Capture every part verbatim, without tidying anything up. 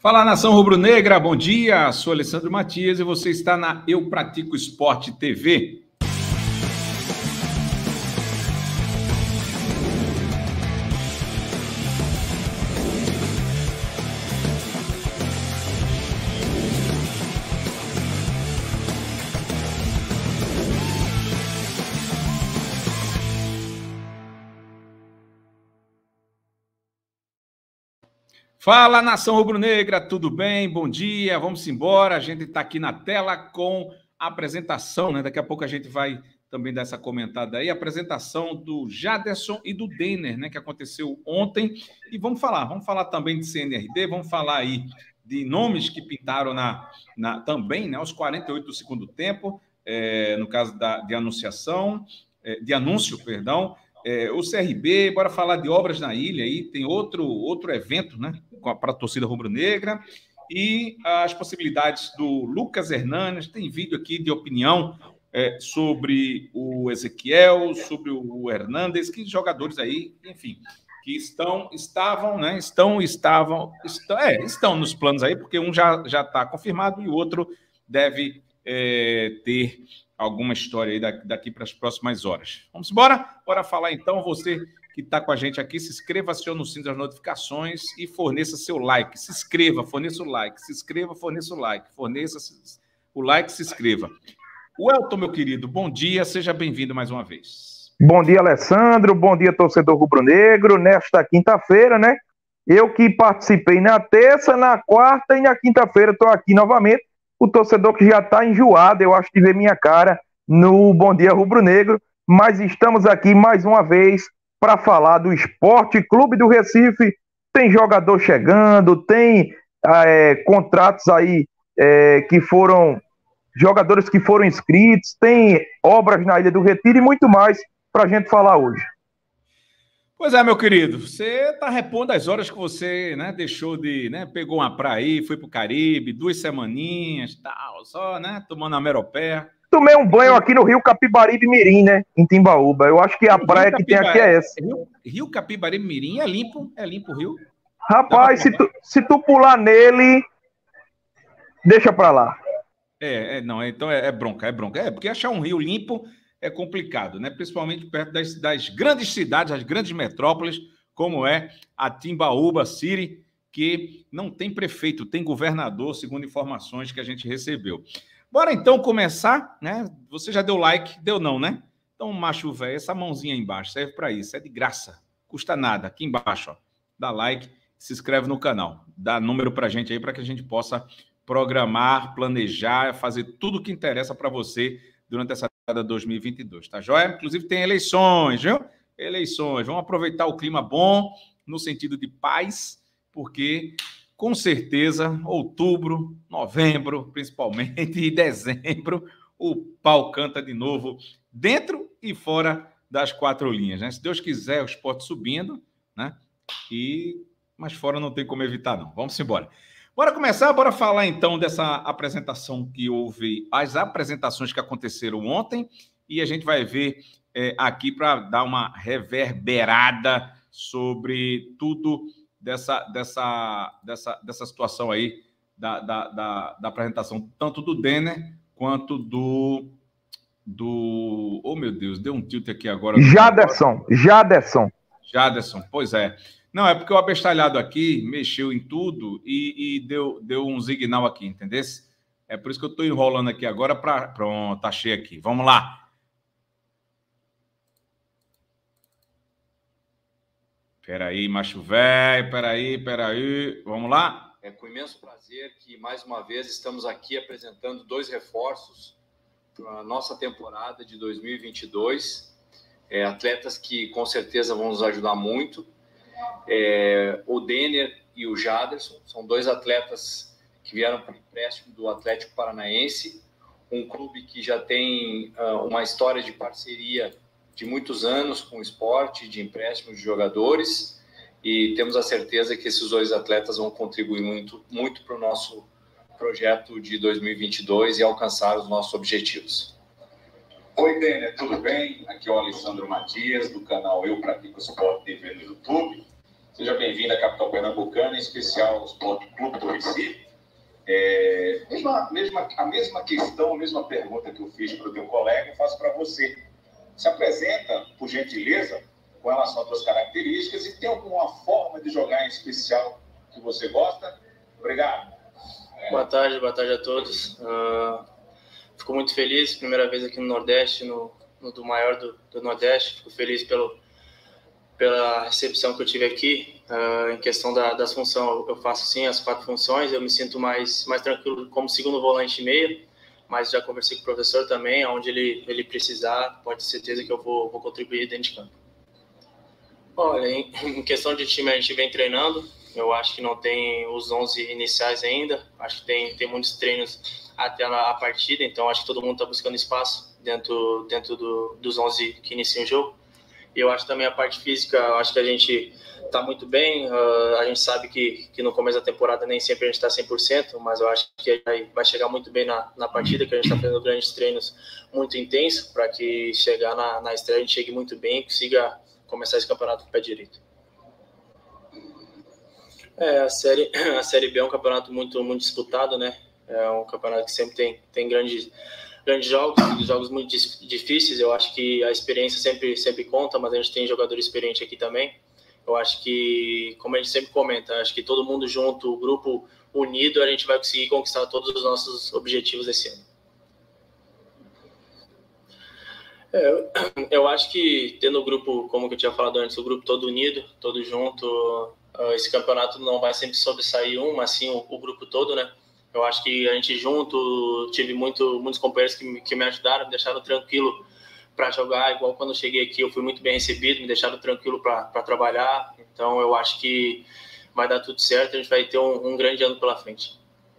Fala, nação rubro-negra, bom dia, sou Alessandro Matias e você está na Eu Pratico Esporte T V. Fala, nação rubro-negra, tudo bem? Bom dia, vamos embora. A gente está aqui na tela com a apresentação, né? Daqui a pouco a gente vai também dar essa comentada aí, a apresentação do Jaderson e do Denner, né? Que aconteceu ontem. E vamos falar, vamos falar também de C N R D, vamos falar aí de nomes que pintaram na, na, também, né? Aos quarenta e oito do segundo tempo, é, no caso da, de anunciação, é, de anúncio, perdão. É, o C R B, bora falar de obras na ilha, aí tem outro, outro evento, né, para a torcida rubro-negra, e as possibilidades do Lucas Hernandes. Tem vídeo aqui de opinião é, sobre o Ezequiel, sobre o Hernandes, que jogadores aí, enfim, que estão, estavam, né, estão, estavam, estão, é, estão nos planos aí, porque um já já está confirmado e o outro deve é, ter alguma história aí daqui para as próximas horas. Vamos embora? Bora falar então. Você que está com a gente aqui, se inscreva, acione o sininho das notificações e forneça seu like. Se inscreva, forneça o like. Se inscreva, forneça o like. Forneça o like, se inscreva. O Elton, meu querido, bom dia. Seja bem-vindo mais uma vez. Bom dia, Alessandro. Bom dia, torcedor rubro-negro. Nesta quinta-feira, né? Eu que participei na terça, na quarta e na quinta-feira estou aqui novamente. O torcedor que já está enjoado, eu acho, de ver minha cara no Bom Dia Rubro-Negro, mas estamos aqui mais uma vez para falar do Esporte Clube do Recife. Tem jogador chegando, tem é, contratos aí é, que foram, jogadores que foram inscritos, tem obras na Ilha do Retiro e muito mais para a gente falar hoje. Pois é, meu querido, você está repondo as horas que você, né, deixou de, né, pegou uma praia aí, foi para o Caribe, duas semaninhas, tal, só, né, tomando a meropé. Tomei um banho aqui no Rio Capibaribe Mirim, né, em Timbaúba. Eu acho que a praia que tem aqui é essa. Rio, Rio Capibaribe Mirim é limpo, é limpo o rio. Rapaz, se tu, se tu pular nele, deixa pra lá. É, é não, então é, é bronca, é bronca. É, porque achar um rio limpo é complicado, né? Principalmente perto das, das grandes cidades, as grandes metrópoles, como é a Timbaúba City, que não tem prefeito, tem governador, segundo informações que a gente recebeu. Bora então começar, né? Você já deu like? Deu não, né? Então, macho velho, essa mãozinha aí embaixo serve para isso, é de graça, custa nada. Aqui embaixo, ó, dá like, se inscreve no canal, dá número para a gente aí para que a gente possa programar, planejar, fazer tudo o que interessa para você durante essa temporada dois mil e vinte e dois, tá joia? Inclusive tem eleições, viu? Eleições, vamos aproveitar o clima bom, no sentido de paz, porque com certeza outubro, novembro, principalmente, e dezembro, o pau canta de novo, dentro e fora das quatro linhas, né? Se Deus quiser, o esporte subindo, né? E... mas fora não tem como evitar, não. Vamos embora. Bora começar, bora falar então dessa apresentação que houve, as apresentações que aconteceram ontem, e a gente vai ver é, aqui para dar uma reverberada sobre tudo dessa, dessa, dessa, dessa situação aí, da, da, da, da apresentação, tanto do Denner quanto do... do... Oh, meu Deus, deu um tilt aqui agora. Jaderson, Jaderson. Jaderson, pois é. Não, é porque o abestalhado aqui mexeu em tudo e, e deu, deu um signal aqui, entendeu? É por isso que eu estou enrolando aqui agora para... Pronto, tá cheio aqui. Vamos lá. Peraí, macho velho, peraí, peraí. Vamos lá? É com imenso prazer que, mais uma vez, estamos aqui apresentando dois reforços para a nossa temporada de dois mil e vinte e dois. É, atletas que, com certeza, vão nos ajudar muito. É, o Denner e o Jaderson são dois atletas que vieram para o empréstimo do Atlético Paranaense, um clube que já tem uh, uma história de parceria de muitos anos com o esporte, de empréstimo de jogadores, e temos a certeza que esses dois atletas vão contribuir muito, muito para o nosso projeto de dois mil e vinte e dois e alcançar os nossos objetivos. Oi, Denner, tudo bem? Aqui é o Alessandro Matias, do canal Eu Pratico Esporte T V no YouTube. Seja bem-vindo à capital pernambucana, em especial ao Sport Clube do Recife. É, mesma, mesma, a mesma questão, a mesma pergunta que eu fiz para o teu colega, eu faço para você. Se apresenta, por gentileza, com relação às suas características e tem alguma forma de jogar em especial que você gosta? Obrigado. Boa tarde, boa tarde a todos. Uh, fico muito feliz, primeira vez aqui no Nordeste, no, no do maior do, do Nordeste. Fico feliz pelo, pela recepção que eu tive aqui. Uh, em questão da, das funções, eu faço sim as quatro funções. Eu me sinto mais, mais tranquilo como segundo volante e meia, mas já conversei com o professor também, onde ele, ele precisar, pode ter certeza que eu vou, vou contribuir dentro de campo. Olha, em, em questão de time, a gente vem treinando. Eu acho que não tem os onze iniciais ainda. Acho que tem, tem muitos treinos até a, a partida. Então, acho que todo mundo está buscando espaço dentro, dentro do, dos onze que iniciam o jogo. E eu acho também a parte física, eu acho que a gente está muito bem. Uh, a gente sabe que, que no começo da temporada nem sempre a gente está cem por cento, mas eu acho que vai, vai chegar muito bem na, na partida, que a gente está fazendo grandes treinos muito intensos, para que chegar na, na estreia a gente chegue muito bem e consiga começar esse campeonato com o pé direito. É, a série, a série B é um campeonato muito, muito disputado, né? É um campeonato que sempre tem, tem grandes, grandes jogos, jogos muito difíceis. Eu acho que a experiência sempre, sempre conta, mas a gente tem jogador experiente aqui também. Eu acho que, como a gente sempre comenta, acho que todo mundo junto, o grupo unido, a gente vai conseguir conquistar todos os nossos objetivos esse ano. É, eu acho que tendo o grupo, como eu tinha falado antes, o grupo todo unido, todo junto, esse campeonato não vai sempre sobressair um, mas sim o, o grupo todo, né? Eu acho que a gente junto, tive muito, muitos companheiros que, que me ajudaram, me deixaram tranquilo para jogar, igual quando eu cheguei aqui eu fui muito bem recebido, me deixaram tranquilo para trabalhar. Então eu acho que vai dar tudo certo, a gente vai ter um, um grande ano pela frente.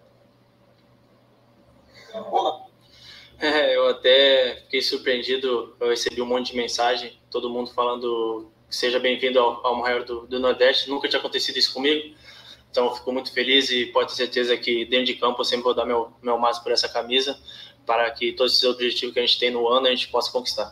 Olá. É, eu até fiquei surpreendido, eu recebi um monte de mensagem, todo mundo falando que seja bem-vindo ao, ao maior do, do Nordeste. Nunca tinha acontecido isso comigo, então eu fico muito feliz e pode ter certeza que dentro de campo eu sempre vou dar meu, meu máximo por essa camisa, para que todos esses objetivos que a gente tem no ano a gente possa conquistar.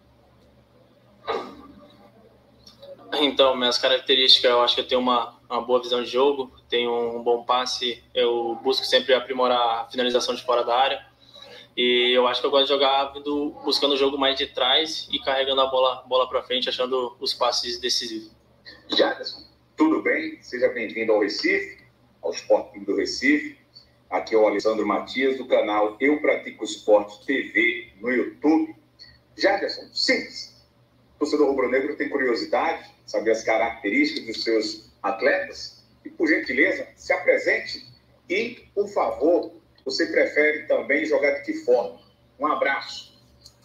Então, minhas características, eu acho que eu tenho uma, uma boa visão de jogo, tenho um bom passe, eu busco sempre aprimorar a finalização de fora da área. E eu acho que eu gosto de jogar vindo, buscando o jogo mais de trás e carregando a bola, bola para frente, achando os passes decisivos. Jaderson, tudo bem? Seja bem-vindo ao Recife, ao Sport Clube do Recife. Aqui é o Alessandro Matias, do canal Eu Pratico Esporte T V no YouTube. Jaderson, simples. O torcedor rubro-negro tem curiosidade, saber as características dos seus atletas. E, por gentileza, se apresente e, por favor, você prefere também jogar de que forma? Um abraço.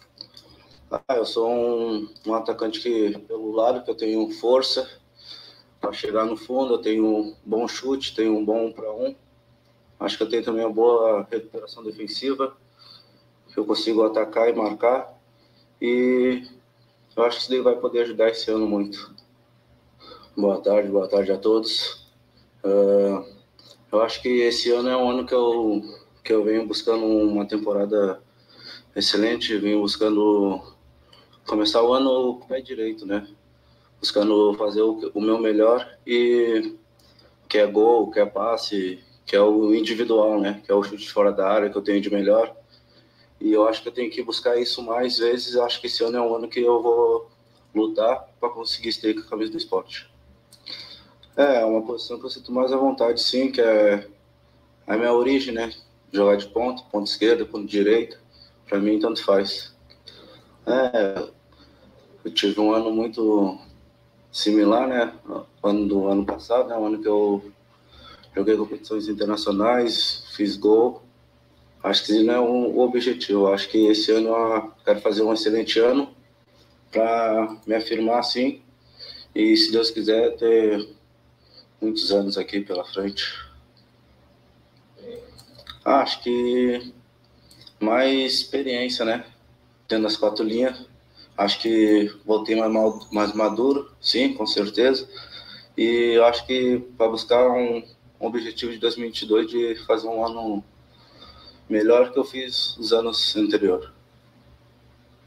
Ah, eu sou um, um atacante que, pelo lado, que eu tenho força para chegar no fundo, eu tenho um bom chute, tenho um bom um para um. Acho que eu tenho também uma boa recuperação defensiva, que eu consigo atacar e marcar. E eu acho que isso daí vai poder ajudar esse ano muito. Boa tarde, boa tarde a todos. Uh, eu acho que esse ano é um ano que eu... que eu venho buscando uma temporada excelente, venho buscando começar o ano com o pé direito, né? Buscando fazer o, o meu melhor, e que é gol, que é passe, que é o individual, né? Que é o chute fora da área que eu tenho de melhor. E eu acho que eu tenho que buscar isso mais vezes. Eu acho que esse ano é um ano que eu vou lutar para conseguir estar com a camisa do esporte. É, uma posição que eu sinto mais à vontade, sim, que é a minha origem, né? Jogar de ponta, ponta esquerda, ponta direita, para mim tanto faz. É, eu tive um ano muito similar, né? O ano do ano passado, né? O ano que eu joguei competições internacionais, fiz gol. Acho que não é um, o objetivo. Acho que esse ano eu quero fazer um excelente ano para me afirmar assim. E, se Deus quiser, ter muitos anos aqui pela frente. Acho que mais experiência, né? Tendo as quatro linhas. Acho que voltei mais, mal, mais maduro, sim, com certeza. E eu acho que para buscar um, um objetivo de dois mil e vinte e dois de fazer um ano melhor que eu fiz os anos anteriores.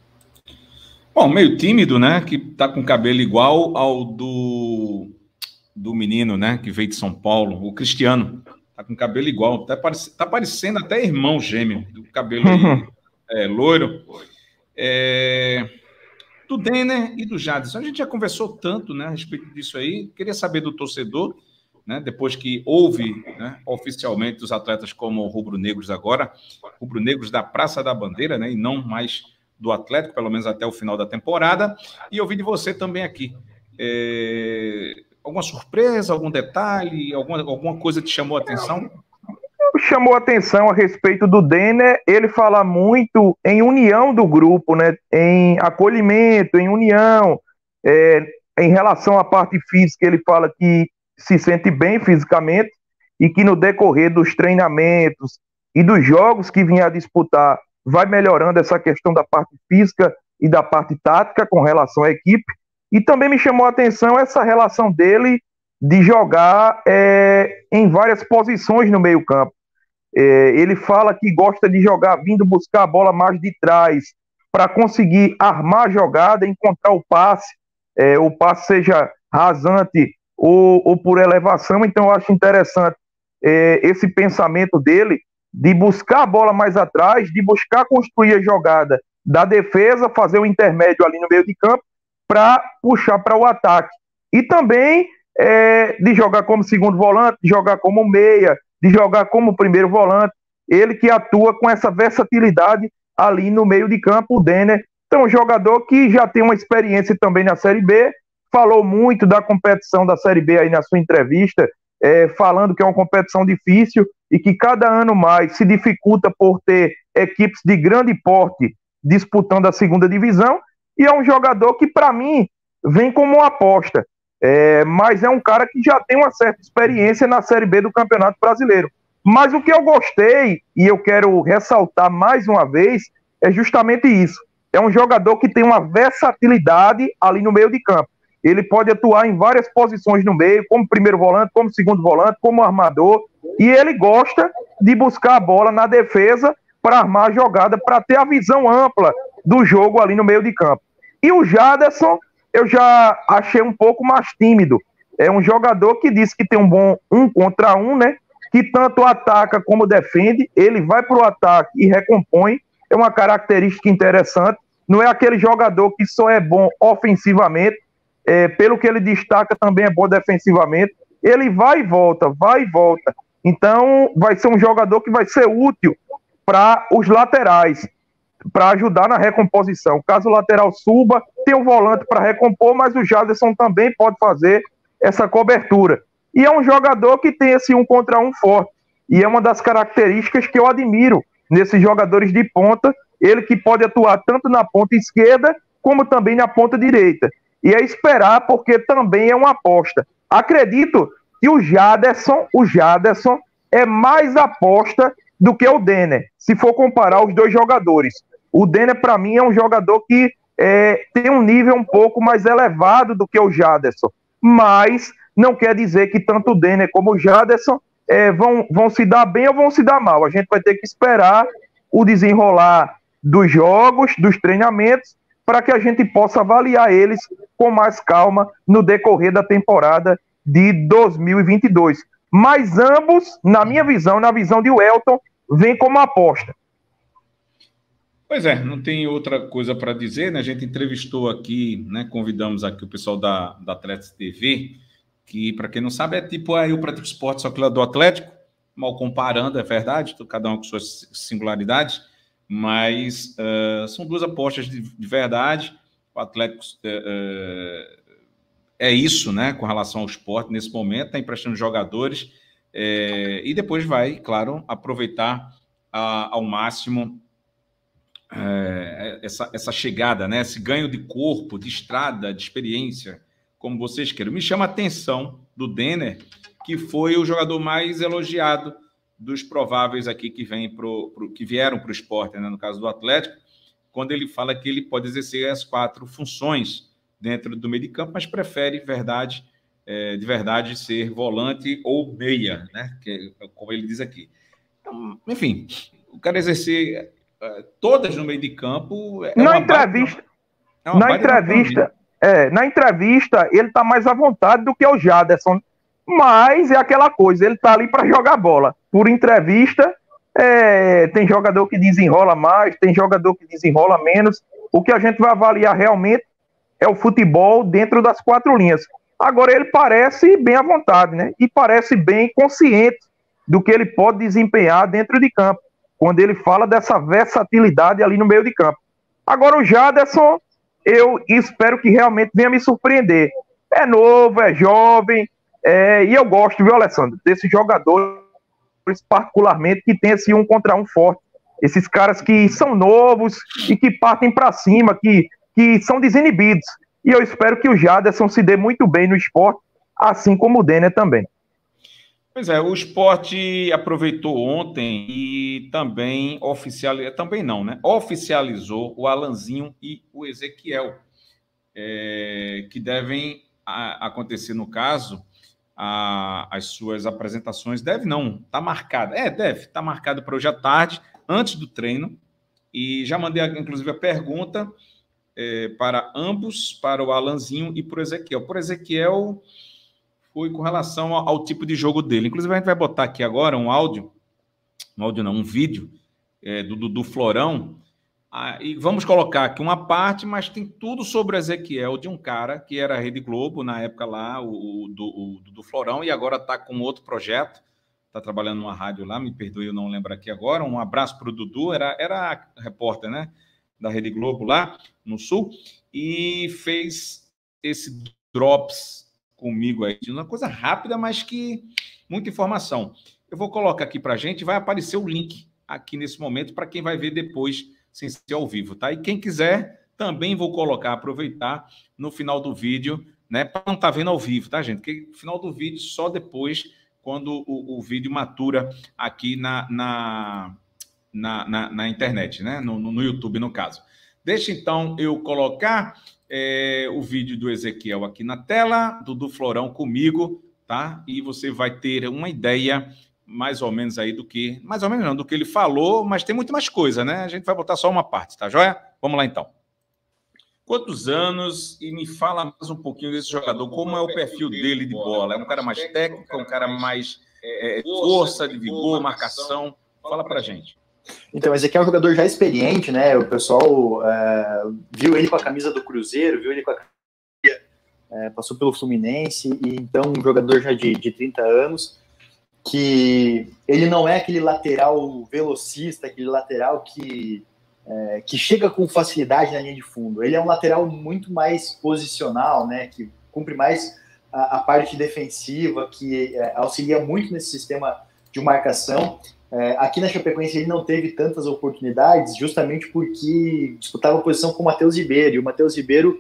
Bom, meio tímido, né? Que tá com cabelo igual ao do do menino, né, que veio de São Paulo, o Cristiano. Tá com cabelo igual, tá, parece, tá parecendo até irmão gêmeo, o cabelo aí, é, loiro. É, do Denner e do Jadson. A gente já conversou tanto, né, a respeito disso aí. Queria saber do torcedor, né, depois que houve, né, oficialmente os atletas como rubro-negros agora, rubro-negros da Praça da Bandeira, né, e não mais do Atlético, pelo menos até o final da temporada. E eu vi de você também aqui. É, alguma surpresa, algum detalhe, alguma, alguma coisa te chamou a atenção? Chamou a atenção a respeito do Denner, ele fala muito em união do grupo, né, em acolhimento, em união, é, em relação à parte física, ele fala que se sente bem fisicamente e que no decorrer dos treinamentos e dos jogos que vinha a disputar vai melhorando essa questão da parte física e da parte tática com relação à equipe. E também me chamou a atenção essa relação dele de jogar é, em várias posições no meio campo. É, ele fala que gosta de jogar vindo buscar a bola mais de trás para conseguir armar a jogada, encontrar o passe, é, o passe seja rasante ou, ou por elevação. Então eu acho interessante é, esse pensamento dele de buscar a bola mais atrás, de buscar construir a jogada da defesa, fazer o intermédio ali no meio de campo para puxar para o ataque. E também é, de jogar como segundo volante, de jogar como meia, de jogar como primeiro volante. Ele que atua com essa versatilidade ali no meio de campo, o Denner. Então, um jogador que já tem uma experiência também na Série B, falou muito da competição da Série B aí na sua entrevista, é, falando que é uma competição difícil e que cada ano mais se dificulta por ter equipes de grande porte disputando a segunda divisão, e é um jogador que, para mim, vem como uma aposta, é, mas é um cara que já tem uma certa experiência na Série B do Campeonato Brasileiro. Mas o que eu gostei, e eu quero ressaltar mais uma vez, é justamente isso. É um jogador que tem uma versatilidade ali no meio de campo. Ele pode atuar em várias posições no meio, como primeiro volante, como segundo volante, como armador, e ele gosta de buscar a bola na defesa para armar a jogada, para ter a visão ampla do jogo ali no meio de campo. E o Jadson, eu já achei um pouco mais tímido. É um jogador que diz que tem um bom um contra um, né? Que tanto ataca como defende. Ele vai para o ataque e recompõe. É uma característica interessante. Não é aquele jogador que só é bom ofensivamente. É, pelo que ele destaca, também é bom defensivamente. Ele vai e volta, vai e volta. Então, vai ser um jogador que vai ser útil para os laterais, para ajudar na recomposição. Caso o lateral suba, tem um volante para recompor, mas o Jadson também pode fazer essa cobertura. E é um jogador que tem esse um contra um forte. E é uma das características que eu admiro nesses jogadores de ponta, ele que pode atuar tanto na ponta esquerda, como também na ponta direita. E é esperar, porque também é uma aposta. Acredito que o Jadson, o Jadson é mais aposta do que o Denner, se for comparar os dois jogadores. O Denner, para mim, é um jogador que é, tem um nível um pouco mais elevado do que o Jadson, mas não quer dizer que tanto o Denner como o Jadson é, vão, vão se dar bem ou vão se dar mal. A gente vai ter que esperar o desenrolar dos jogos, dos treinamentos, para que a gente possa avaliar eles com mais calma no decorrer da temporada de dois mil e vinte e dois. Mas ambos, na minha visão, na visão de Welton, vêm como aposta. Pois é, não tem outra coisa para dizer, né? A gente entrevistou aqui, né? Convidamos aqui o pessoal da, da Atlético T V, que, para quem não sabe, é tipo aí o Pratico Esporte, só que lá do Atlético, mal comparando, é verdade, cada um com suas singularidades, mas uh, são duas apostas de, de verdade. O Atlético uh, é isso, né? Com relação ao esporte, nesse momento, está emprestando jogadores é, e depois vai, claro, aproveitar a, ao máximo É, essa, essa chegada, né? Esse ganho de corpo, de estrada, de experiência, como vocês queiram. Me chama a atenção do Denner, que foi o jogador mais elogiado dos prováveis aqui que, vem pro, pro, que vieram para o esporte, né? No caso do Atlético, quando ele fala que ele pode exercer as quatro funções dentro do meio de campo, mas prefere verdade, é, de verdade ser volante ou meia, né? Que, como ele diz aqui. Então, enfim, o cara exercer todas no meio de campo. É na entrevista, é na entrevista, É, na entrevista, ele tá mais à vontade do que o Jaderson, mas é aquela coisa, ele tá ali para jogar bola. Por entrevista, é, tem jogador que desenrola mais, tem jogador que desenrola menos. O que a gente vai avaliar realmente é o futebol dentro das quatro linhas. Agora, ele parece bem à vontade, né? E parece bem consciente do que ele pode desempenhar dentro de campo, quando ele fala dessa versatilidade ali no meio de campo. Agora, o Jaderson, eu espero que realmente venha me surpreender. É novo, é jovem, é, e eu gosto, viu, Alessandro, desses jogadores, particularmente, que tem esse um contra um forte. Esses caras que são novos e que partem para cima, que, que são desinibidos. E eu espero que o Jaderson se dê muito bem no esporte, assim como o Denner também. Pois é, o Sport aproveitou ontem e também oficializou, também não, né? Oficializou o Alanzinho e o Ezequiel, é, que devem a, acontecer, no caso, a, as suas apresentações. Deve não, tá marcado. É, deve, tá marcado para hoje à tarde, antes do treino. E já mandei, inclusive, a pergunta é, para ambos, para o Alanzinho e para o Ezequiel. Por Ezequiel, foi com relação ao, ao tipo de jogo dele. Inclusive, a gente vai botar aqui agora um áudio, um áudio não, um vídeo é, do, do, do Florão, ah, e vamos colocar aqui uma parte, mas tem tudo sobre o Ezequiel, de um cara que era Rede Globo, na época lá, o, o, do, o, do Florão, e agora está com outro projeto, está trabalhando numa rádio lá, me perdoe, eu não lembro aqui agora. Um abraço para o Dudu, era, era repórter, né, da Rede Globo lá, no Sul, e fez esse Drops comigo aí, uma coisa rápida, mas que muita informação. Eu vou colocar aqui para a gente, vai aparecer o link aqui nesse momento para quem vai ver depois, sem ser ao vivo, tá? E quem quiser, também vou colocar, aproveitar no final do vídeo, né? Para não estar vendo ao vivo, tá, gente? Porque no final do vídeo, só depois, quando o, o vídeo matura aqui na, na, na, na, na internet, né? No, no YouTube, no caso. Deixa, então, eu colocar é, o vídeo do Ezequiel aqui na tela, do, do Florão comigo, tá? E você vai ter uma ideia, mais ou menos aí do que... Mais ou menos não, do que ele falou, mas tem muito mais coisa, né? A gente vai botar só uma parte, tá joia? Vamos lá, então. Quantos anos? E me fala mais um pouquinho desse jogador. Como é o perfil dele de bola? É um cara mais técnico, é um cara mais é, força, de vigor, marcação? Fala pra gente. Então, esse aqui é um jogador já experiente, né? O pessoal é, viu ele com a camisa do Cruzeiro, viu ele com a camisa, é, passou pelo Fluminense, e então um jogador já de, de trinta anos, que ele não é aquele lateral velocista, aquele lateral que, é, que chega com facilidade na linha de fundo. Ele é um lateral muito mais posicional, né? Que cumpre mais a, a parte defensiva, que é, auxilia muito nesse sistema de marcação. É, aqui na Chapecoense ele não teve tantas oportunidades, justamente porque disputava posição com o Matheus Ribeiro, e o Matheus Ribeiro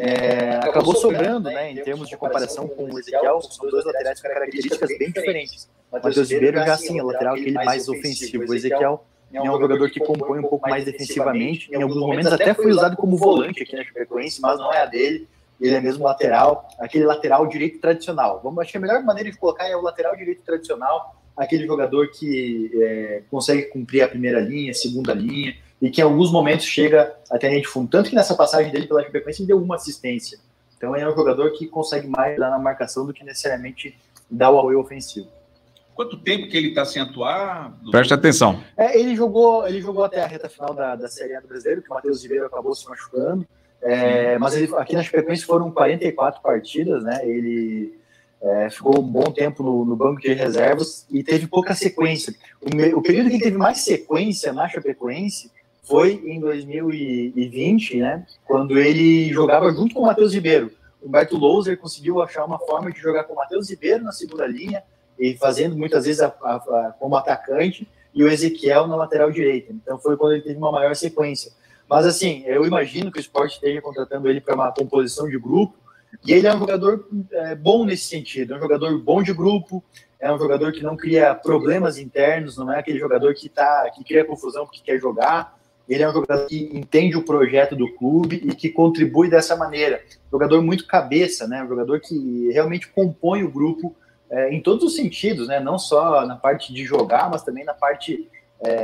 é, acabou sobrando, né, em termos de comparação com o Ezequiel. São dois laterais com características bem diferentes. O Matheus Ribeiro já assim, é o lateral aquele mais ofensivo. O Ezequiel é um jogador que compõe um pouco mais defensivamente, em alguns momentos até foi usado como volante aqui na Chapecoense, mas não é a dele. Ele é mesmo lateral, aquele lateral direito tradicional. Vamos, acho que a melhor maneira de colocar é o lateral direito tradicional, aquele jogador que é, consegue cumprir a primeira linha, a segunda linha, e que em alguns momentos chega até a linha de fundo. Tanto que nessa passagem dele pela Chapecoense ele deu uma assistência. Então ele é um jogador que consegue mais dar na marcação do que necessariamente dar o apoio ofensivo. Quanto tempo que ele está sem atuar? Presta atenção. É, ele, jogou, ele jogou até a reta final da, da Série A do Brasileiro, que o Matheus Ribeiro acabou se machucando. É, mas ele, aqui na Chapecoense foram quarenta e quatro partidas, né? Ele... É, ficou um bom tempo no, no banco de reservas e teve pouca sequência. O, me, o período que teve mais sequência na Chapecoense foi em dois mil e vinte, né, quando ele jogava junto com o Matheus Ribeiro. O Humberto Louser conseguiu achar uma forma de jogar com o Matheus Ribeiro na segunda linha, e fazendo muitas vezes a, a, a, como atacante, e o Ezequiel na lateral direita. Então foi quando ele teve uma maior sequência. Mas assim, eu imagino que o Sport esteja contratando ele para uma composição de grupo, e ele é um jogador é, bom nesse sentido, é um jogador bom de grupo, é um jogador que não cria problemas internos, não é aquele jogador que, tá, que cria confusão porque quer jogar. Ele é um jogador que entende o projeto do clube e que contribui dessa maneira. Um jogador muito cabeça, né? Um jogador que realmente compõe o grupo é, em todos os sentidos, né? Não só na parte de jogar, mas também na parte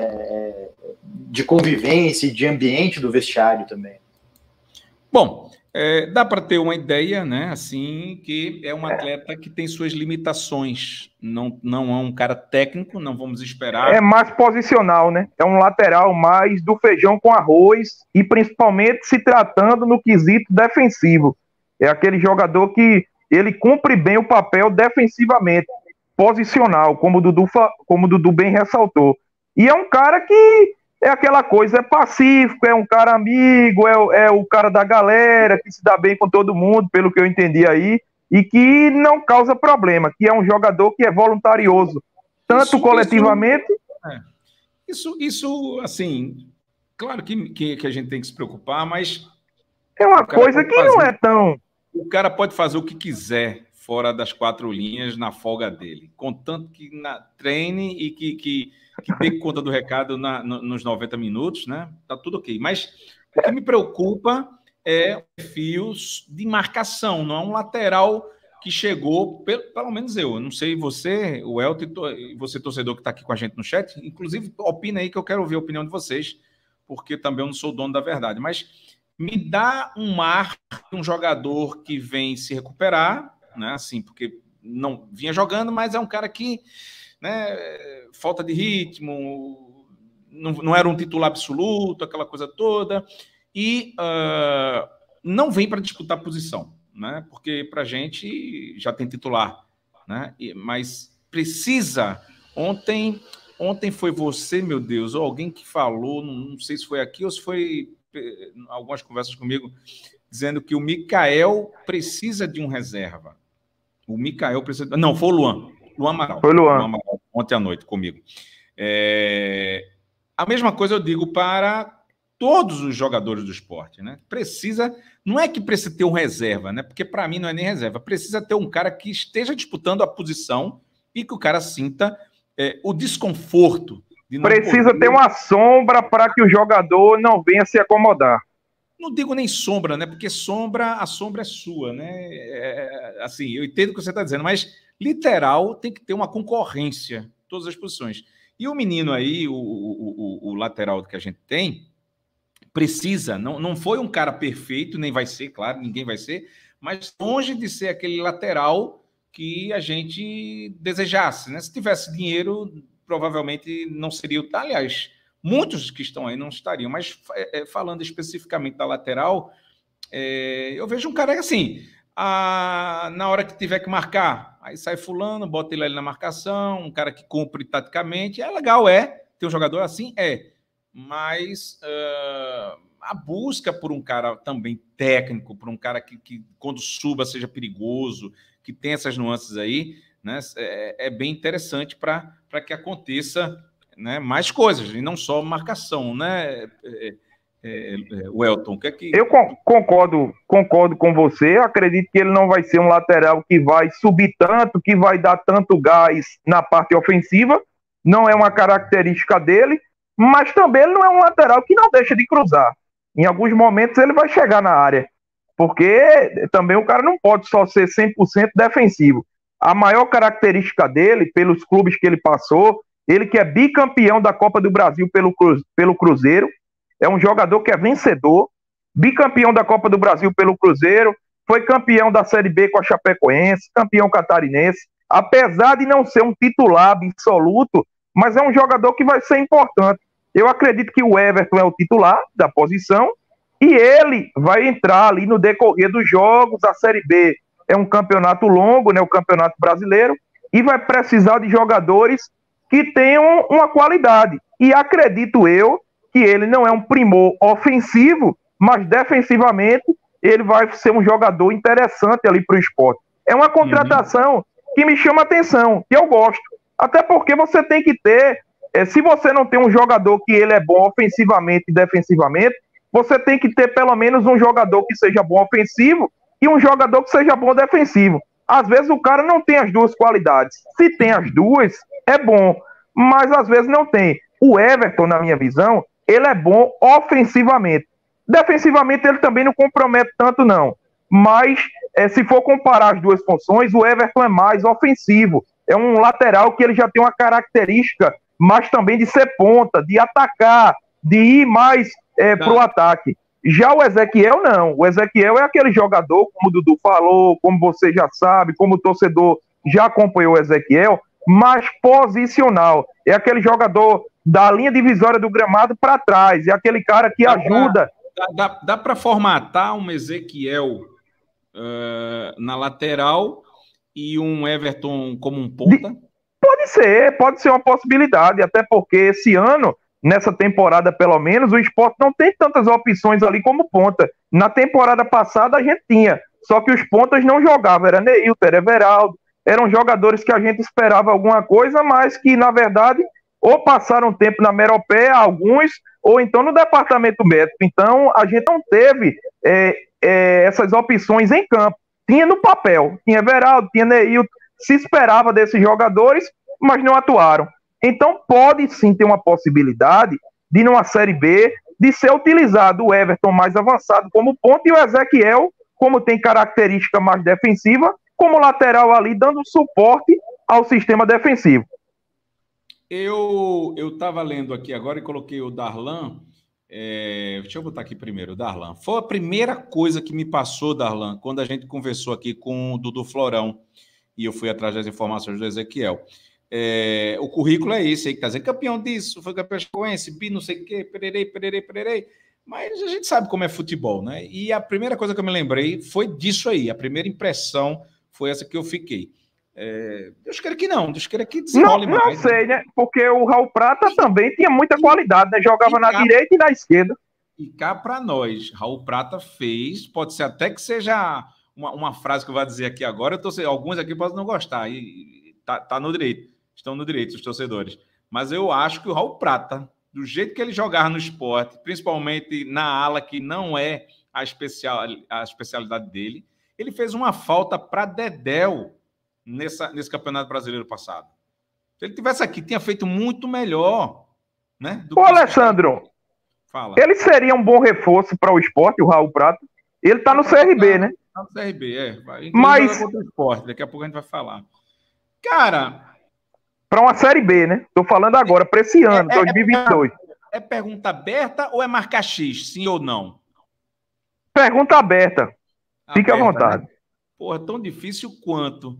é, de convivência e de ambiente do vestiário também. Bom, É, dá para ter uma ideia, né? Assim, que é um atleta que tem suas limitações. Não, não é um cara técnico, não vamos esperar. É mais posicional, né? É um lateral mais do feijão com arroz e principalmente se tratando no quesito defensivo. É aquele jogador que ele cumpre bem o papel defensivamente, posicional, como o Dudu, como o Dudu bem ressaltou. E é um cara que é aquela coisa, é pacífico, é um cara amigo, é, é o cara da galera, que se dá bem com todo mundo, pelo que eu entendi aí, e que não causa problema, que é um jogador que é voluntarioso, tanto isso, coletivamente... Isso, é. isso, isso, assim, claro que, que, que a gente tem que se preocupar, mas... É uma coisa que fazer, não é tão... O cara pode fazer o que quiser fora das quatro linhas na folga dele, contanto que na, treine e que... que que dê conta do recado na, no, nos noventa minutos, né? Tá tudo ok. Mas o que me preocupa é o perfil de marcação, não é um lateral que chegou, pelo, pelo menos eu, eu não sei você, o Elton, e você torcedor que está aqui com a gente no chat, inclusive opina aí que eu quero ouvir a opinião de vocês, porque também eu não sou dono da verdade, mas me dá um mar de um jogador que vem se recuperar, né? Assim, porque não vinha jogando, mas é um cara que né, falta de ritmo, não, não era um titular absoluto, aquela coisa toda, e uh, não vem para disputar posição, né, porque para a gente já tem titular, né, e, mas precisa, ontem, ontem foi você, meu Deus, ou alguém que falou, não, não sei se foi aqui ou se foi algumas conversas comigo, dizendo que o Mikael precisa de um reserva, o Mikael precisa, não, foi o Luan, Luan Amaral. Foi Luan. Luan Amaral, ontem à noite comigo. É... A mesma coisa eu digo para todos os jogadores do esporte, né? Precisa, não é que precisa ter um reserva, né? Porque para mim não é nem reserva, precisa ter um cara que esteja disputando a posição e que o cara sinta é, o desconforto. De não precisa poder... ter uma sombra para que o jogador não venha se acomodar. Não digo nem sombra, né? Porque sombra, a sombra é sua, né? É, assim, eu entendo o que você está dizendo, mas literal tem que ter uma concorrência em todas as posições. E o menino aí, o, o, o, o lateral que a gente tem, precisa, não, não foi um cara perfeito, nem vai ser, claro, ninguém vai ser, mas longe de ser aquele lateral que a gente desejasse, né? Se tivesse dinheiro, provavelmente não seria o... Aliás, muitos que estão aí não estariam, mas é, falando especificamente da lateral, é, eu vejo um cara assim... A, na hora que tiver que marcar, aí sai fulano, bota ele ali na marcação, um cara que cumpre taticamente, é legal, é, ter um jogador assim, é, mas uh, a busca por um cara também técnico, por um cara que, que quando suba seja perigoso, que tem essas nuances aí, né, é, é bem interessante para que aconteça, né, mais coisas, e não só marcação, né, é, É, é, o Elton, o que é que... Eu concordo, concordo com você, acredito que ele não vai ser um lateral que vai subir tanto, que vai dar tanto gás na parte ofensiva, não é uma característica dele, mas também ele não é um lateral que não deixa de cruzar. Em alguns momentos ele vai chegar na área, porque também o cara não pode só ser cem por cento defensivo. A maior característica dele, pelos clubes que ele passou, ele que é bicampeão da Copa do Brasil pelo, pelo Cruzeiro, é um jogador que é vencedor, bicampeão da Copa do Brasil pelo Cruzeiro, foi campeão da Série B com a Chapecoense, campeão catarinense, apesar de não ser um titular absoluto, mas é um jogador que vai ser importante. Eu acredito que o Everton é o titular da posição e ele vai entrar ali no decorrer dos jogos. A Série B é um campeonato longo, né, o Campeonato Brasileiro, e vai precisar de jogadores que tenham uma qualidade. E acredito eu que ele não é um primor ofensivo, mas defensivamente ele vai ser um jogador interessante ali para o esporte. É uma contratação uhum. que me chama a atenção, que eu gosto. Até porque você tem que ter, é, se você não tem um jogador que ele é bom ofensivamente e defensivamente, você tem que ter pelo menos um jogador que seja bom ofensivo e um jogador que seja bom defensivo. Às vezes o cara não tem as duas qualidades. Se tem as duas, é bom, mas às vezes não tem. O Everton, na minha visão, ele é bom ofensivamente. Defensivamente ele também não compromete tanto não, mas é, se for comparar as duas funções, o Everton é mais ofensivo, é um lateral que ele já tem uma característica mais também de ser ponta, de atacar, de ir mais é, para o ataque. Já o Ezequiel, não. O Ezequiel é aquele jogador, como o Dudu falou, como você já sabe, como o torcedor já acompanhou o Ezequiel, mais posicional. É aquele jogador da linha divisória do gramado para trás. É aquele cara que dá ajuda. Pra, dá dá, dá para formatar um Ezequiel uh, na lateral e um Everton como um ponta? De... Pode ser, pode ser uma possibilidade. Até porque esse ano, nessa temporada pelo menos, o Sport não tem tantas opções ali como ponta. Na temporada passada a gente tinha, só que os pontas não jogavam. Era Neilton, era Everaldo. Eram jogadores que a gente esperava alguma coisa, mas que, na verdade, ou passaram tempo na Meropé, alguns, ou então no departamento médico. Então, a gente não teve é, é, essas opções em campo. Tinha no papel, tinha Everaldo, tinha Neilton, se esperava desses jogadores, mas não atuaram. Então, pode sim ter uma possibilidade de, numa Série B, de ser utilizado o Everton mais avançado como ponto e o Ezequiel, como tem característica mais defensiva, como lateral ali, dando suporte ao sistema defensivo. Eu eu estava lendo aqui agora e coloquei o Darlan. É, deixa eu botar aqui primeiro, o Darlan. Foi a primeira coisa que me passou, Darlan, quando a gente conversou aqui com o Dudu Florão e eu fui atrás das informações do Ezequiel. É, o currículo é esse aí que está dizendo, campeão disso, foi campeão chapecoense, bi não sei o quê, pererei, pererei, pererei. Mas a gente sabe como é futebol, né? E a primeira coisa que eu me lembrei foi disso aí, a primeira impressão foi essa que eu fiquei. É, Deus queira que não, Deus queira que desenrole não, mais. Não sei, né? Porque o Raul Prata também tinha muita qualidade, né? Jogava na cá, direita e na esquerda. E cá para nós, Raul Prata fez, pode ser até que seja uma, uma frase que eu vou dizer aqui agora, eu tô, alguns aqui podem não gostar, e tá, tá no direito, estão no direito os torcedores. Mas eu acho que o Raul Prata, do jeito que ele jogava no esporte, principalmente na ala que não é a, especial, a especialidade dele, ele fez uma falta para Dedéu nessa, nesse Campeonato Brasileiro passado. Se ele tivesse aqui, tinha feito muito melhor, né? Ô, Alessandro, fala. Ele seria um bom reforço para o esporte, o Raul Prata? Ele está no C R B, né? Está no C R B, é. Inclusive, mas contra o esporte, daqui a pouco a gente vai falar. Cara... Para uma Série B, né? Estou falando agora, para esse ano, é, dois mil e vinte e dois. É, é pergunta aberta ou é marcar X, sim ou não? Pergunta aberta. Fique à vontade. Né? Porra, tão difícil quanto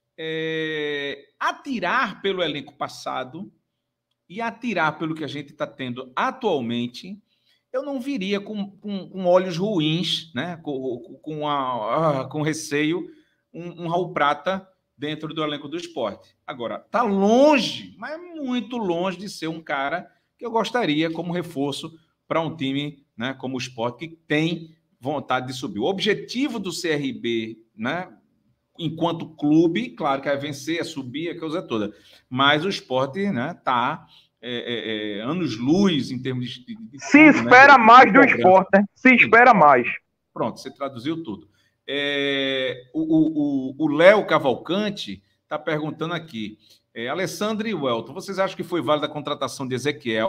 é, atirar pelo elenco passado e atirar pelo que a gente está tendo atualmente, eu não viria com, com, com olhos ruins, né? com, com, a, com receio, um, um Raul Prata dentro do elenco do esporte. Agora, tá longe, mas muito longe de ser um cara que eu gostaria como reforço para um time, né, como o Sport, que tem vontade de subir. O objetivo do C R B, né, enquanto clube, claro que é vencer, é subir, é coisa toda. Mas o Sport, né, tá é, é, anos-luz em termos de... de Se tudo, espera, né, mais do Sport, né? Se espera mais. Pronto, você traduziu tudo. É, o Léo Cavalcante está perguntando aqui, é, Alessandro e Welton, vocês acham que foi válida a contratação de Ezequiel?